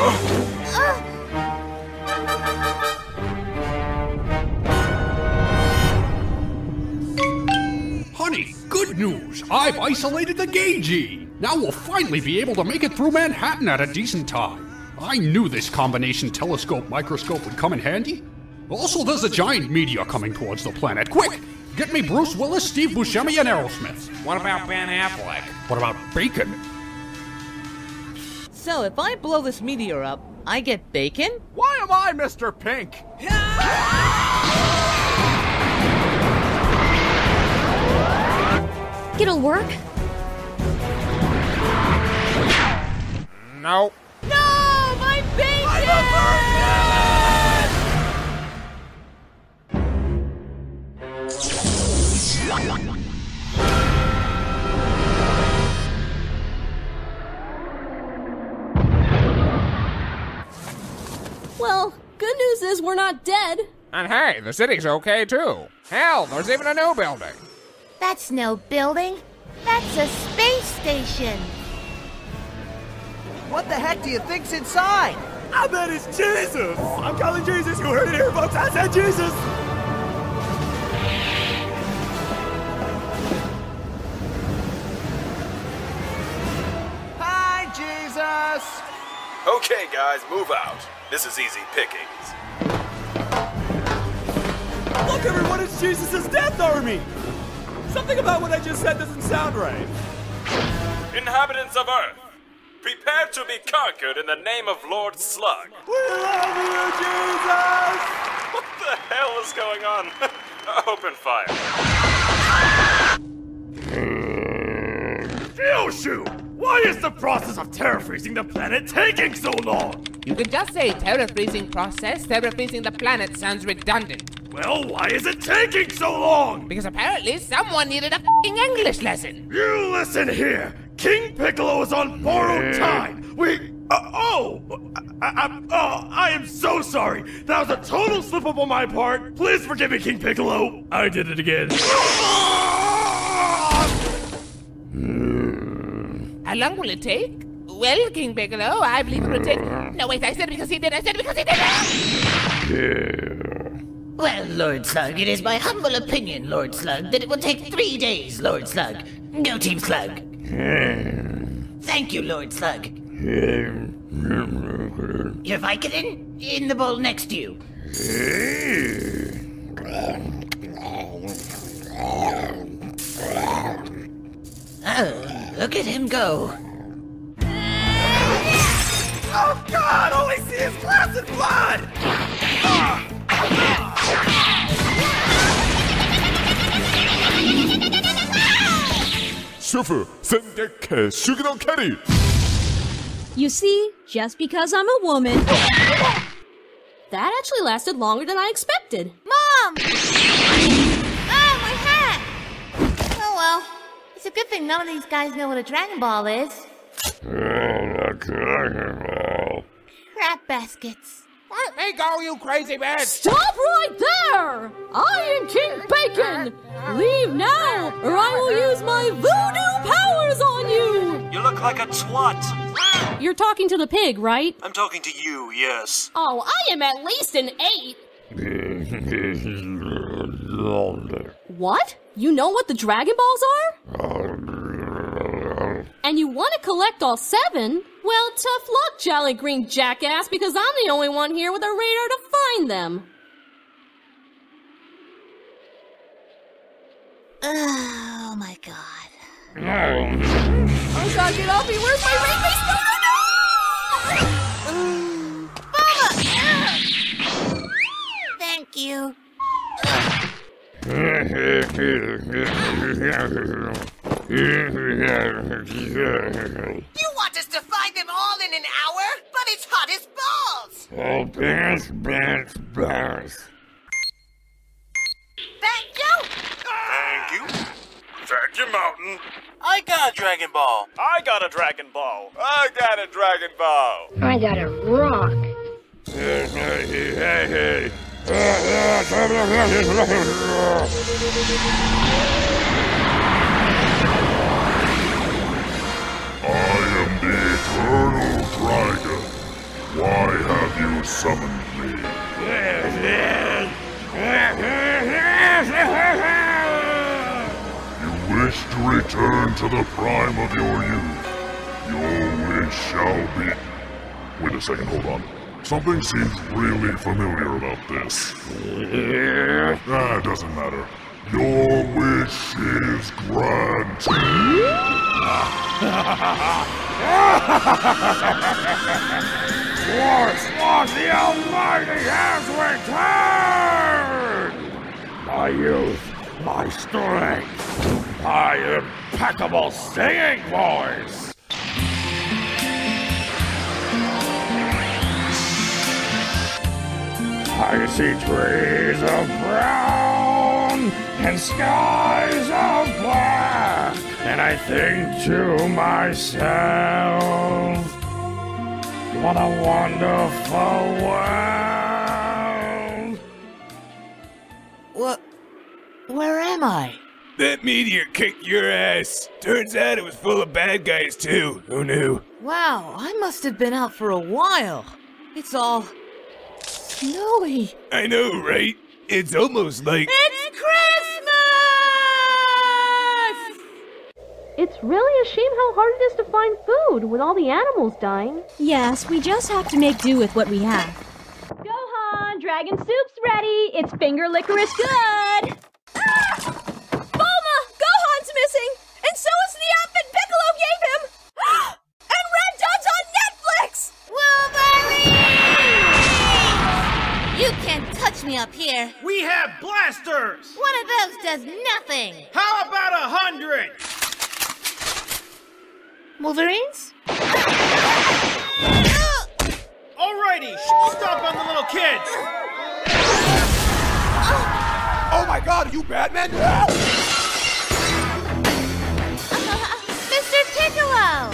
Honey, good news! I've isolated the Gagey! Now we'll finally be able to make it through Manhattan at a decent time. I knew this combination telescope-microscope would come in handy. Also, there's a giant meteor coming towards the planet. Quick! Get me Bruce Willis, Steve Buscemi, and Aerosmith. What about Ben Affleck? What about bacon? So if I blow this meteor up, I get bacon? Why am I Mr. Pink? It'll work? No. No! My bacon! Well, good news is we're not dead. And hey, the city's okay too. Hell, there's even a new building. That's no building. That's a space station. What the heck do you think's inside? I bet it's Jesus! I'm calling Jesus, you heard it here, folks, I said Jesus! Hi, Jesus! Okay, guys, move out. This is easy pickings. Look, everyone, it's Jesus' death army! Something about what I just said doesn't sound right. Inhabitants of Earth, prepare to be conquered in the name of Lord Slug. We love you, Jesus! What the hell is going on? Open fire. Kyoshu! Why is the process of terror freezing the planet taking so long? You could just say terror freezing process. Terror freezing the planet sounds redundant. Well, why is it taking so long? Because apparently someone needed a f***ing English lesson. You listen here! King Piccolo is on borrowed time! I am so sorry! That was a total slip up on my part! Please forgive me, King Piccolo! I did it again. How long will it take? Well, King Piccolo, I believe it will take... No, wait, I said it because he did, Well, Lord Slug, it is my humble opinion, Lord Slug, that it will take 3 days, Lord Slug. Go Team Slug. Thank you, Lord Slug. Your Vicodin? In the bowl next to you. Oh, look at him go. Oh God! All I see is glass and blood! Shufu, Sendeke, Shugino Keri! You see, just because I'm a woman... That actually lasted longer than I expected. Mom! Ah, my hat! Oh well. It's a good thing none of these guys know what a Dragon Ball is. Crap baskets. Let me go, you crazy bitch! Stop right there! I am King Bacon! Leave now, or I will use my voodoo powers on you! You look like a twat. You're talking to the pig, right? I'm talking to you, yes. Oh, I am at least an 8. What? You know what the Dragon Balls are? And you want to collect all 7? Well, tough luck, jolly green jackass, because I'm the only one here with a radar to find them. Oh my God. Oh God, get off me! Where's my ring? Mama! Thank you. You want us to find them all in an hour? But it's hot as balls! Thank you, Mountain. I got a Dragon Ball. I got a Dragon Ball. I got a Dragon Ball. I got a rock. I am the Eternal Dragon. Why have you summoned me? You wish to return to the prime of your youth. Your wish shall be... Wait a second, hold on. Something seems really familiar about this. It doesn't matter. Your wish is granted. Slug the Almighty has returned! My youth, my strength, my impeccable singing voice! I see trees of brown and skies of black, and I think to myself, what a wonderful world. What? Where am I? That meteor kicked your ass. Turns out it was full of bad guys, too. Who knew? Wow, I must have been out for a while. It's all snowy. I know, right? It's almost like... It's Christmas! It's really a shame how hard it is to find food with all the animals dying. Yes, we just have to make do with what we have. Gohan, dragon soup's ready. It's finger licorice good. Ah! Bulma, Gohan's missing, and so is the outfit Piccolo gave him. And Red Dot's on Netflix. Wolverine! You can't touch me up here. We have blasters! One of those does nothing. How about 100? Wolverines? Alrighty, stop on the little kids! Oh my god, are you Batman? Mr. Piccolo!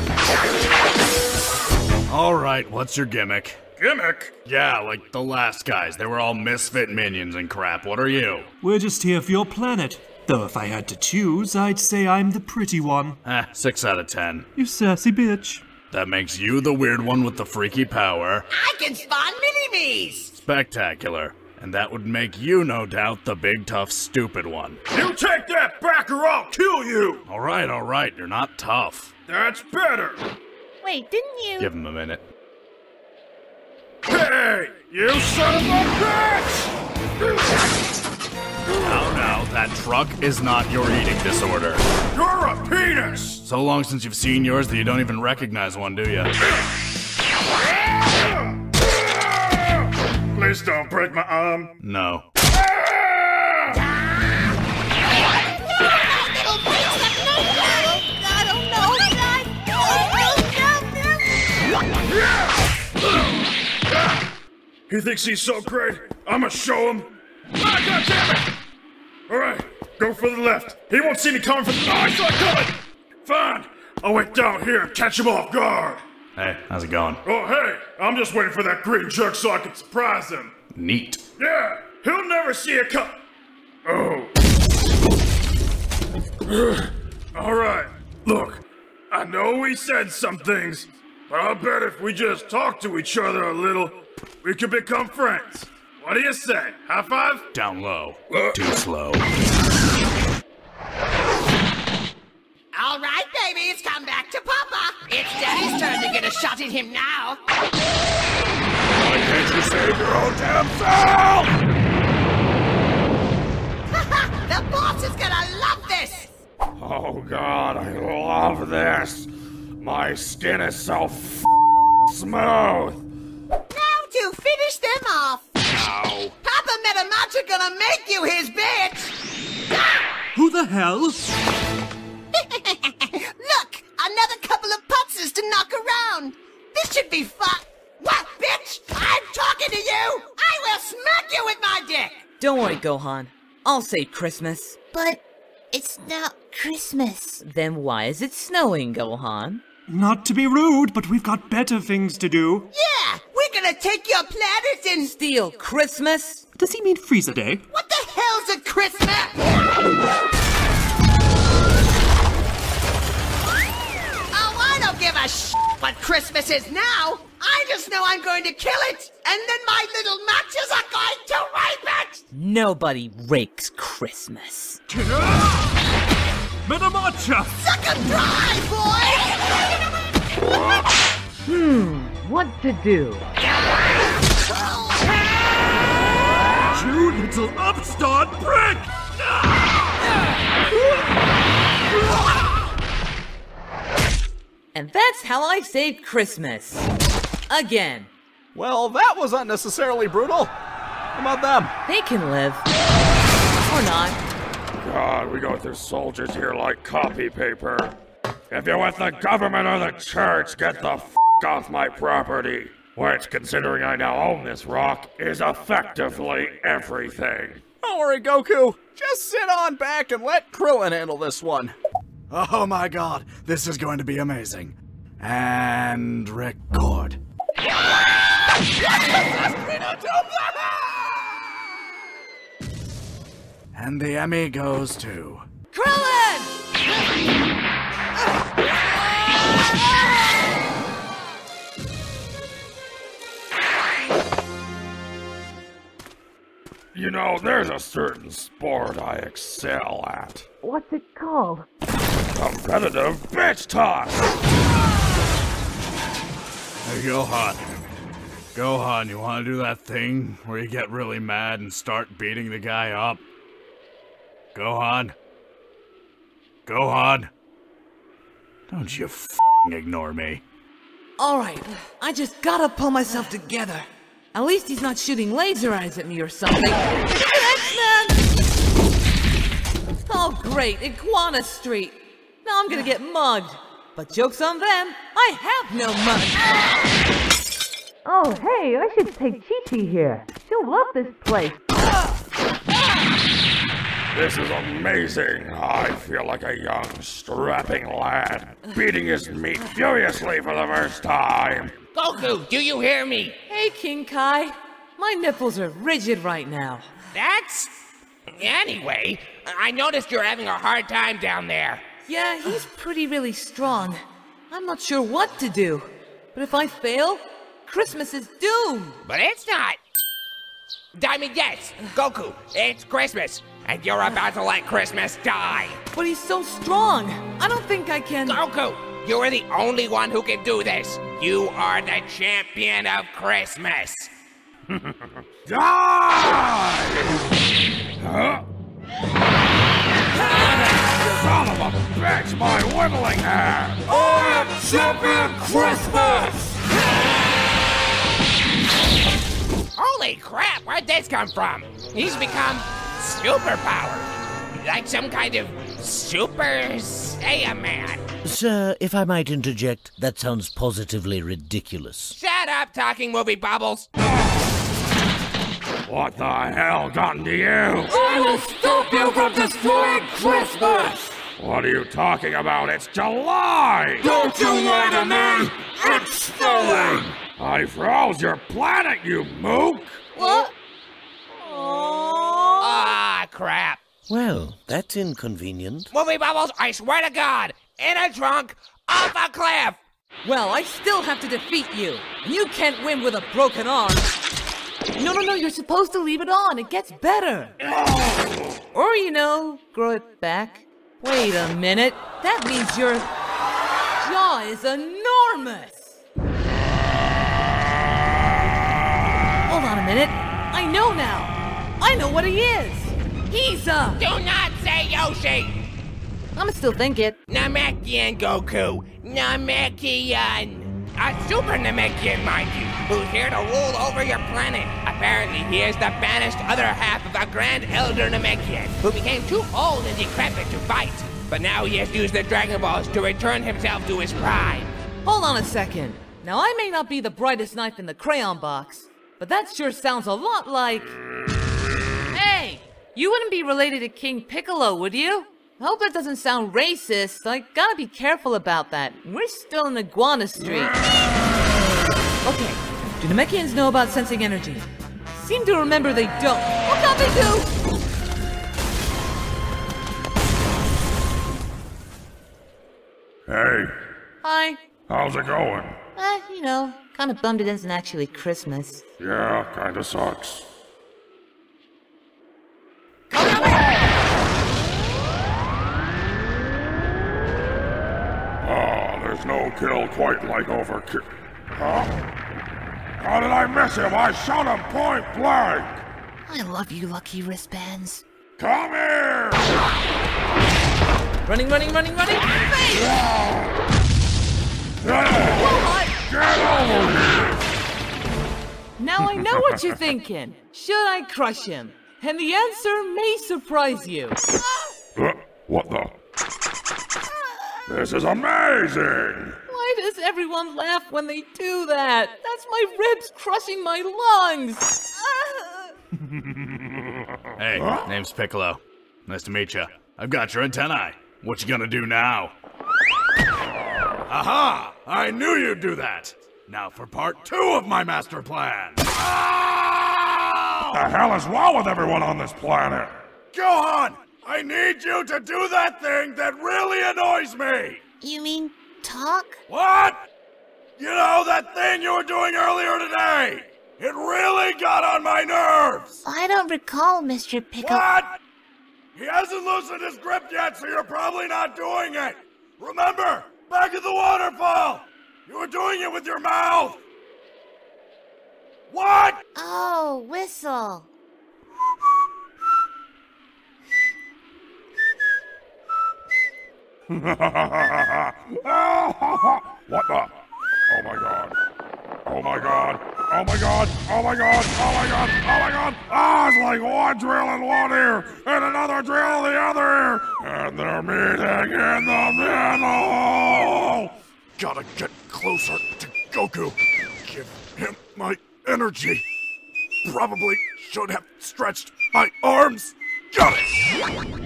Alright, what's your gimmick? Gimmick? Yeah, like the last guys. They were all misfit minions and crap. What are you? We're just here for your planet. Though if I had to choose, I'd say I'm the pretty one. 6 out of 10. You sassy bitch. That makes you the weird one with the freaky power. I can spawn mini-me's! Spectacular. And that would make you, no doubt, the big, tough, stupid one. You take that back or I'll kill you! Alright, you're not tough. That's better! Wait, didn't you? Give him a minute. Hey! You son of a bitch! Now, that truck is not your eating disorder. You're a penis! So long since you've seen yours that you don't even recognize one, do you? Please don't break my arm. No. He thinks he's so great. I'ma show him. Ah, God damn it! Alright, go for the left. He won't see me coming from the... Oh, I saw it coming! Fine. I'll wait down here and catch him off guard. Hey, how's it going? Oh, hey, I'm just waiting for that green jerk so I can surprise him. Neat. Yeah, he'll never see it come. Oh. Alright, look, I know we said some things, but I'll bet if we just talk to each other a little, we could become friends. What do you say? High five? Down low. Too slow. All right, baby, it's come back to Papa. It's Daddy's turn to get a shot at him now. Why can't you save your own damn self? The boss is gonna love this. Oh God, I love this. My skin is so smooth. Now to finish them off. Ow. Papa Metamacha gonna make you his bitch. Who the hell? Look, another couple of putzes to knock around. This should be fun. What, bitch? I'm talking to you. I will smack you with my dick. Don't worry, Gohan. I'll say Christmas. But it's not Christmas. Then why is it snowing, Gohan? Not to be rude, but we've got better things to do. Yeah, we're gonna take your planet and... Steal Christmas? Does he mean Frieza Day? What the hell's a Christmas? Oh, I don't give a what Christmas is now. I just know I'm going to kill it, and then my little matches are going to rape it! Nobody rakes Christmas. Metamacha! Suck 'em dry, boy! What to do? You little upstart prick! And that's how I saved Christmas. Again. Well, that was unnecessarily brutal. How about them? They can live. Or not. God, we go through soldiers here like copy paper. If you're with the government or the church, get the f off my property. Which, considering I now own this rock, is effectively everything. Don't worry, Goku. Just sit on back and let Krillin handle this one. Oh my god, this is going to be amazing. And record. And the Emmy goes to... Krillin! You know, there's a certain sport I excel at. What's it called? Competitive bitch toss! Hey, Gohan. Gohan, you wanna do that thing where you get really mad and start beating the guy up? Gohan? Gohan? Don't you f***ing ignore me. Alright, I just gotta pull myself together. At least he's not shooting laser eyes at me or something. X-Men! Oh great, Iguana Street. Now I'm gonna get mugged. But joke's on them, I have no mug. Oh, hey, I should take Chi-Chi here. She'll love this place. This is amazing. I feel like a young, strapping lad, beating his meat furiously for the first time. Goku, do you hear me? Hey, King Kai. My nipples are rigid right now. That's... Anyway, I noticed you're having a hard time down there. Yeah, he's really strong. I'm not sure what to do. But if I fail, Christmas is doomed. But it's not. I mean, yes, Goku, it's Christmas, and you're about to let Christmas die. But he's so strong. I don't think I can... Goku, you are the only one who can do this. You are the champion of Christmas. Die! Huh? Son of a bitch, my whittling hair! I am Champion Christmas! Holy crap, where'd this come from? He's become superpowered. Like some kind of Super Saiyan man. Sir, if I might interject, that sounds positively ridiculous. Shut up, talking movie bubbles. What the hell got into you? I will stop you from destroying Christmas! What are you talking about? It's July! Don't you lie to me! It's snowing! I froze your planet, you mook! What? Ah, crap. Well, that's inconvenient. Movie bubbles, I swear to God, in a trunk, off a cliff! Well, I still have to defeat you, and you can't win with a broken arm. No, you're supposed to leave it on. It gets better. Or, you know, grow it back. Wait a minute. That means your jaw is enormous. Hold on a minute. I know now. I know what he is. He's a... Do not say Yoshi! I'ma still think it. Namekian Goku. Namekian. A super Namekian, mind you, who's here to rule over your planet. Apparently, he is the banished other half of a Grand Elder Namekian, who became too old and decrepit to fight. But now he has used the Dragon Balls to return himself to his prime. Hold on a second. Now, I may not be the brightest knife in the crayon box, but that sure sounds a lot like... Hey! You wouldn't be related to King Piccolo, would you? I hope that doesn't sound racist. I gotta be careful about that. We're still in Iguana Street. Okay, do Namekians know about sensing energy? I seem to remember they don't. What can they do? Hey. Hi. How's it going? You know, kinda bummed it isn't actually Christmas. Yeah, kinda sucks. There's no kill quite like overkill. Huh? How did I miss him? I shot him point blank! I love you, lucky wristbands. Come here! Running! Face! Get over here! Now I know what you're thinking. Should I crush him? And the answer may surprise you. What the? This is amazing! Why does everyone laugh when they do that? That's my ribs crushing my lungs! Hey, name's Piccolo. Nice to meet you. I've got your antennae. What you gonna do now? Aha! I knew you'd do that! Now for part 2 of my master plan! What the hell is wrong with everyone on this planet? Gohan! I need you to do that thing that really annoys me! You mean talk? What? You know, that thing you were doing earlier today! It really got on my nerves! I don't recall, Mr. Pickle. What? He hasn't loosened his grip yet, so you're probably not doing it! Remember, back at the waterfall! You were doing it with your mouth! What? Oh, whistle. What the? Oh my god. Oh my god. Oh my god. Oh my god. Oh my god. Oh my god. Ah, it's like one drill in one ear and another drill in the other ear. And they're meeting in the middle. Gotta get closer to Goku. Give him my energy. Probably should have stretched my arms. Got it!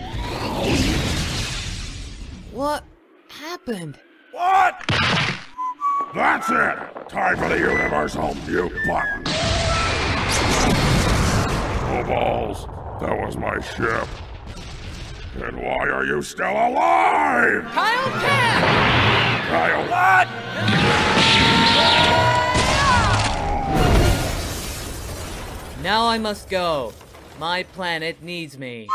What happened? What? That's it! Time for the universal mute button. Oh balls, that was my ship. And why are you still alive? Kyle can! Kyle, what? Now I must go. My planet needs me.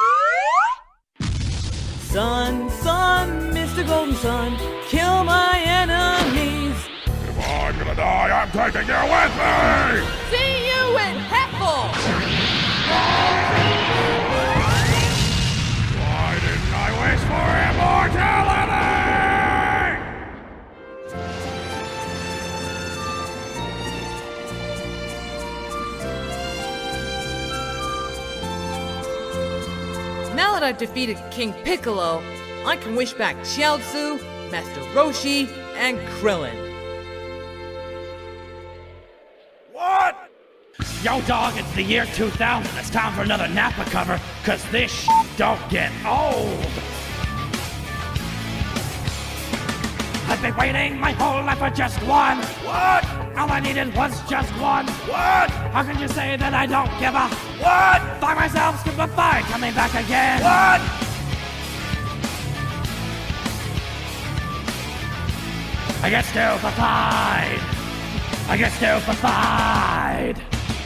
Sun, sun, Mr. Golden Sun, kill my enemies. If I'm gonna die, I'm taking you with me! See you in Heckle! Why didn't I wish for immortality? Now that I've defeated King Piccolo, I can wish back Chiaotzu, Master Roshi, and Krillin. What? Yo, dog, it's the year 2000. It's time for another Nappa cover, cause this don't get old. I've been waiting my whole life for just one. What? All I needed was just one. What? How can you say that I don't give a what? By myself, skip a fight, coming back again. What? I get stupefied. I get stupefied.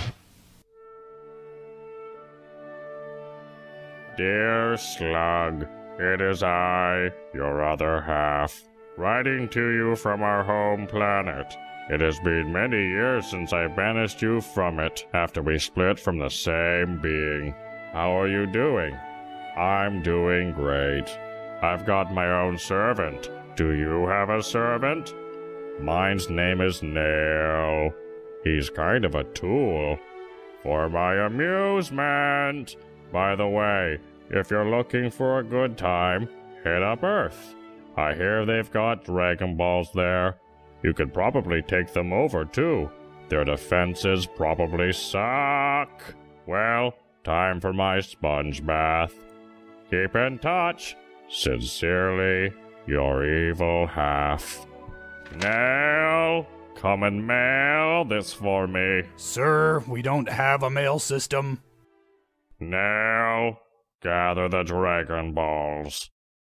Dear Slug, it is I, your other half, writing to you from our home planet. It has been many years since I banished you from it after we split from the same being. How are you doing? I'm doing great. I've got my own servant. Do you have a servant? Mine's name is Nail. He's kind of a tool. For my amusement. By the way, if you're looking for a good time, hit up Earth. I hear they've got Dragon Balls there. You could probably take them over, too. Their defenses probably suck. Well, time for my sponge bath. Keep in touch. Sincerely, your evil half. Nail, come and mail this for me. Sir, we don't have a mail system. Nail, gather the Dragon Balls.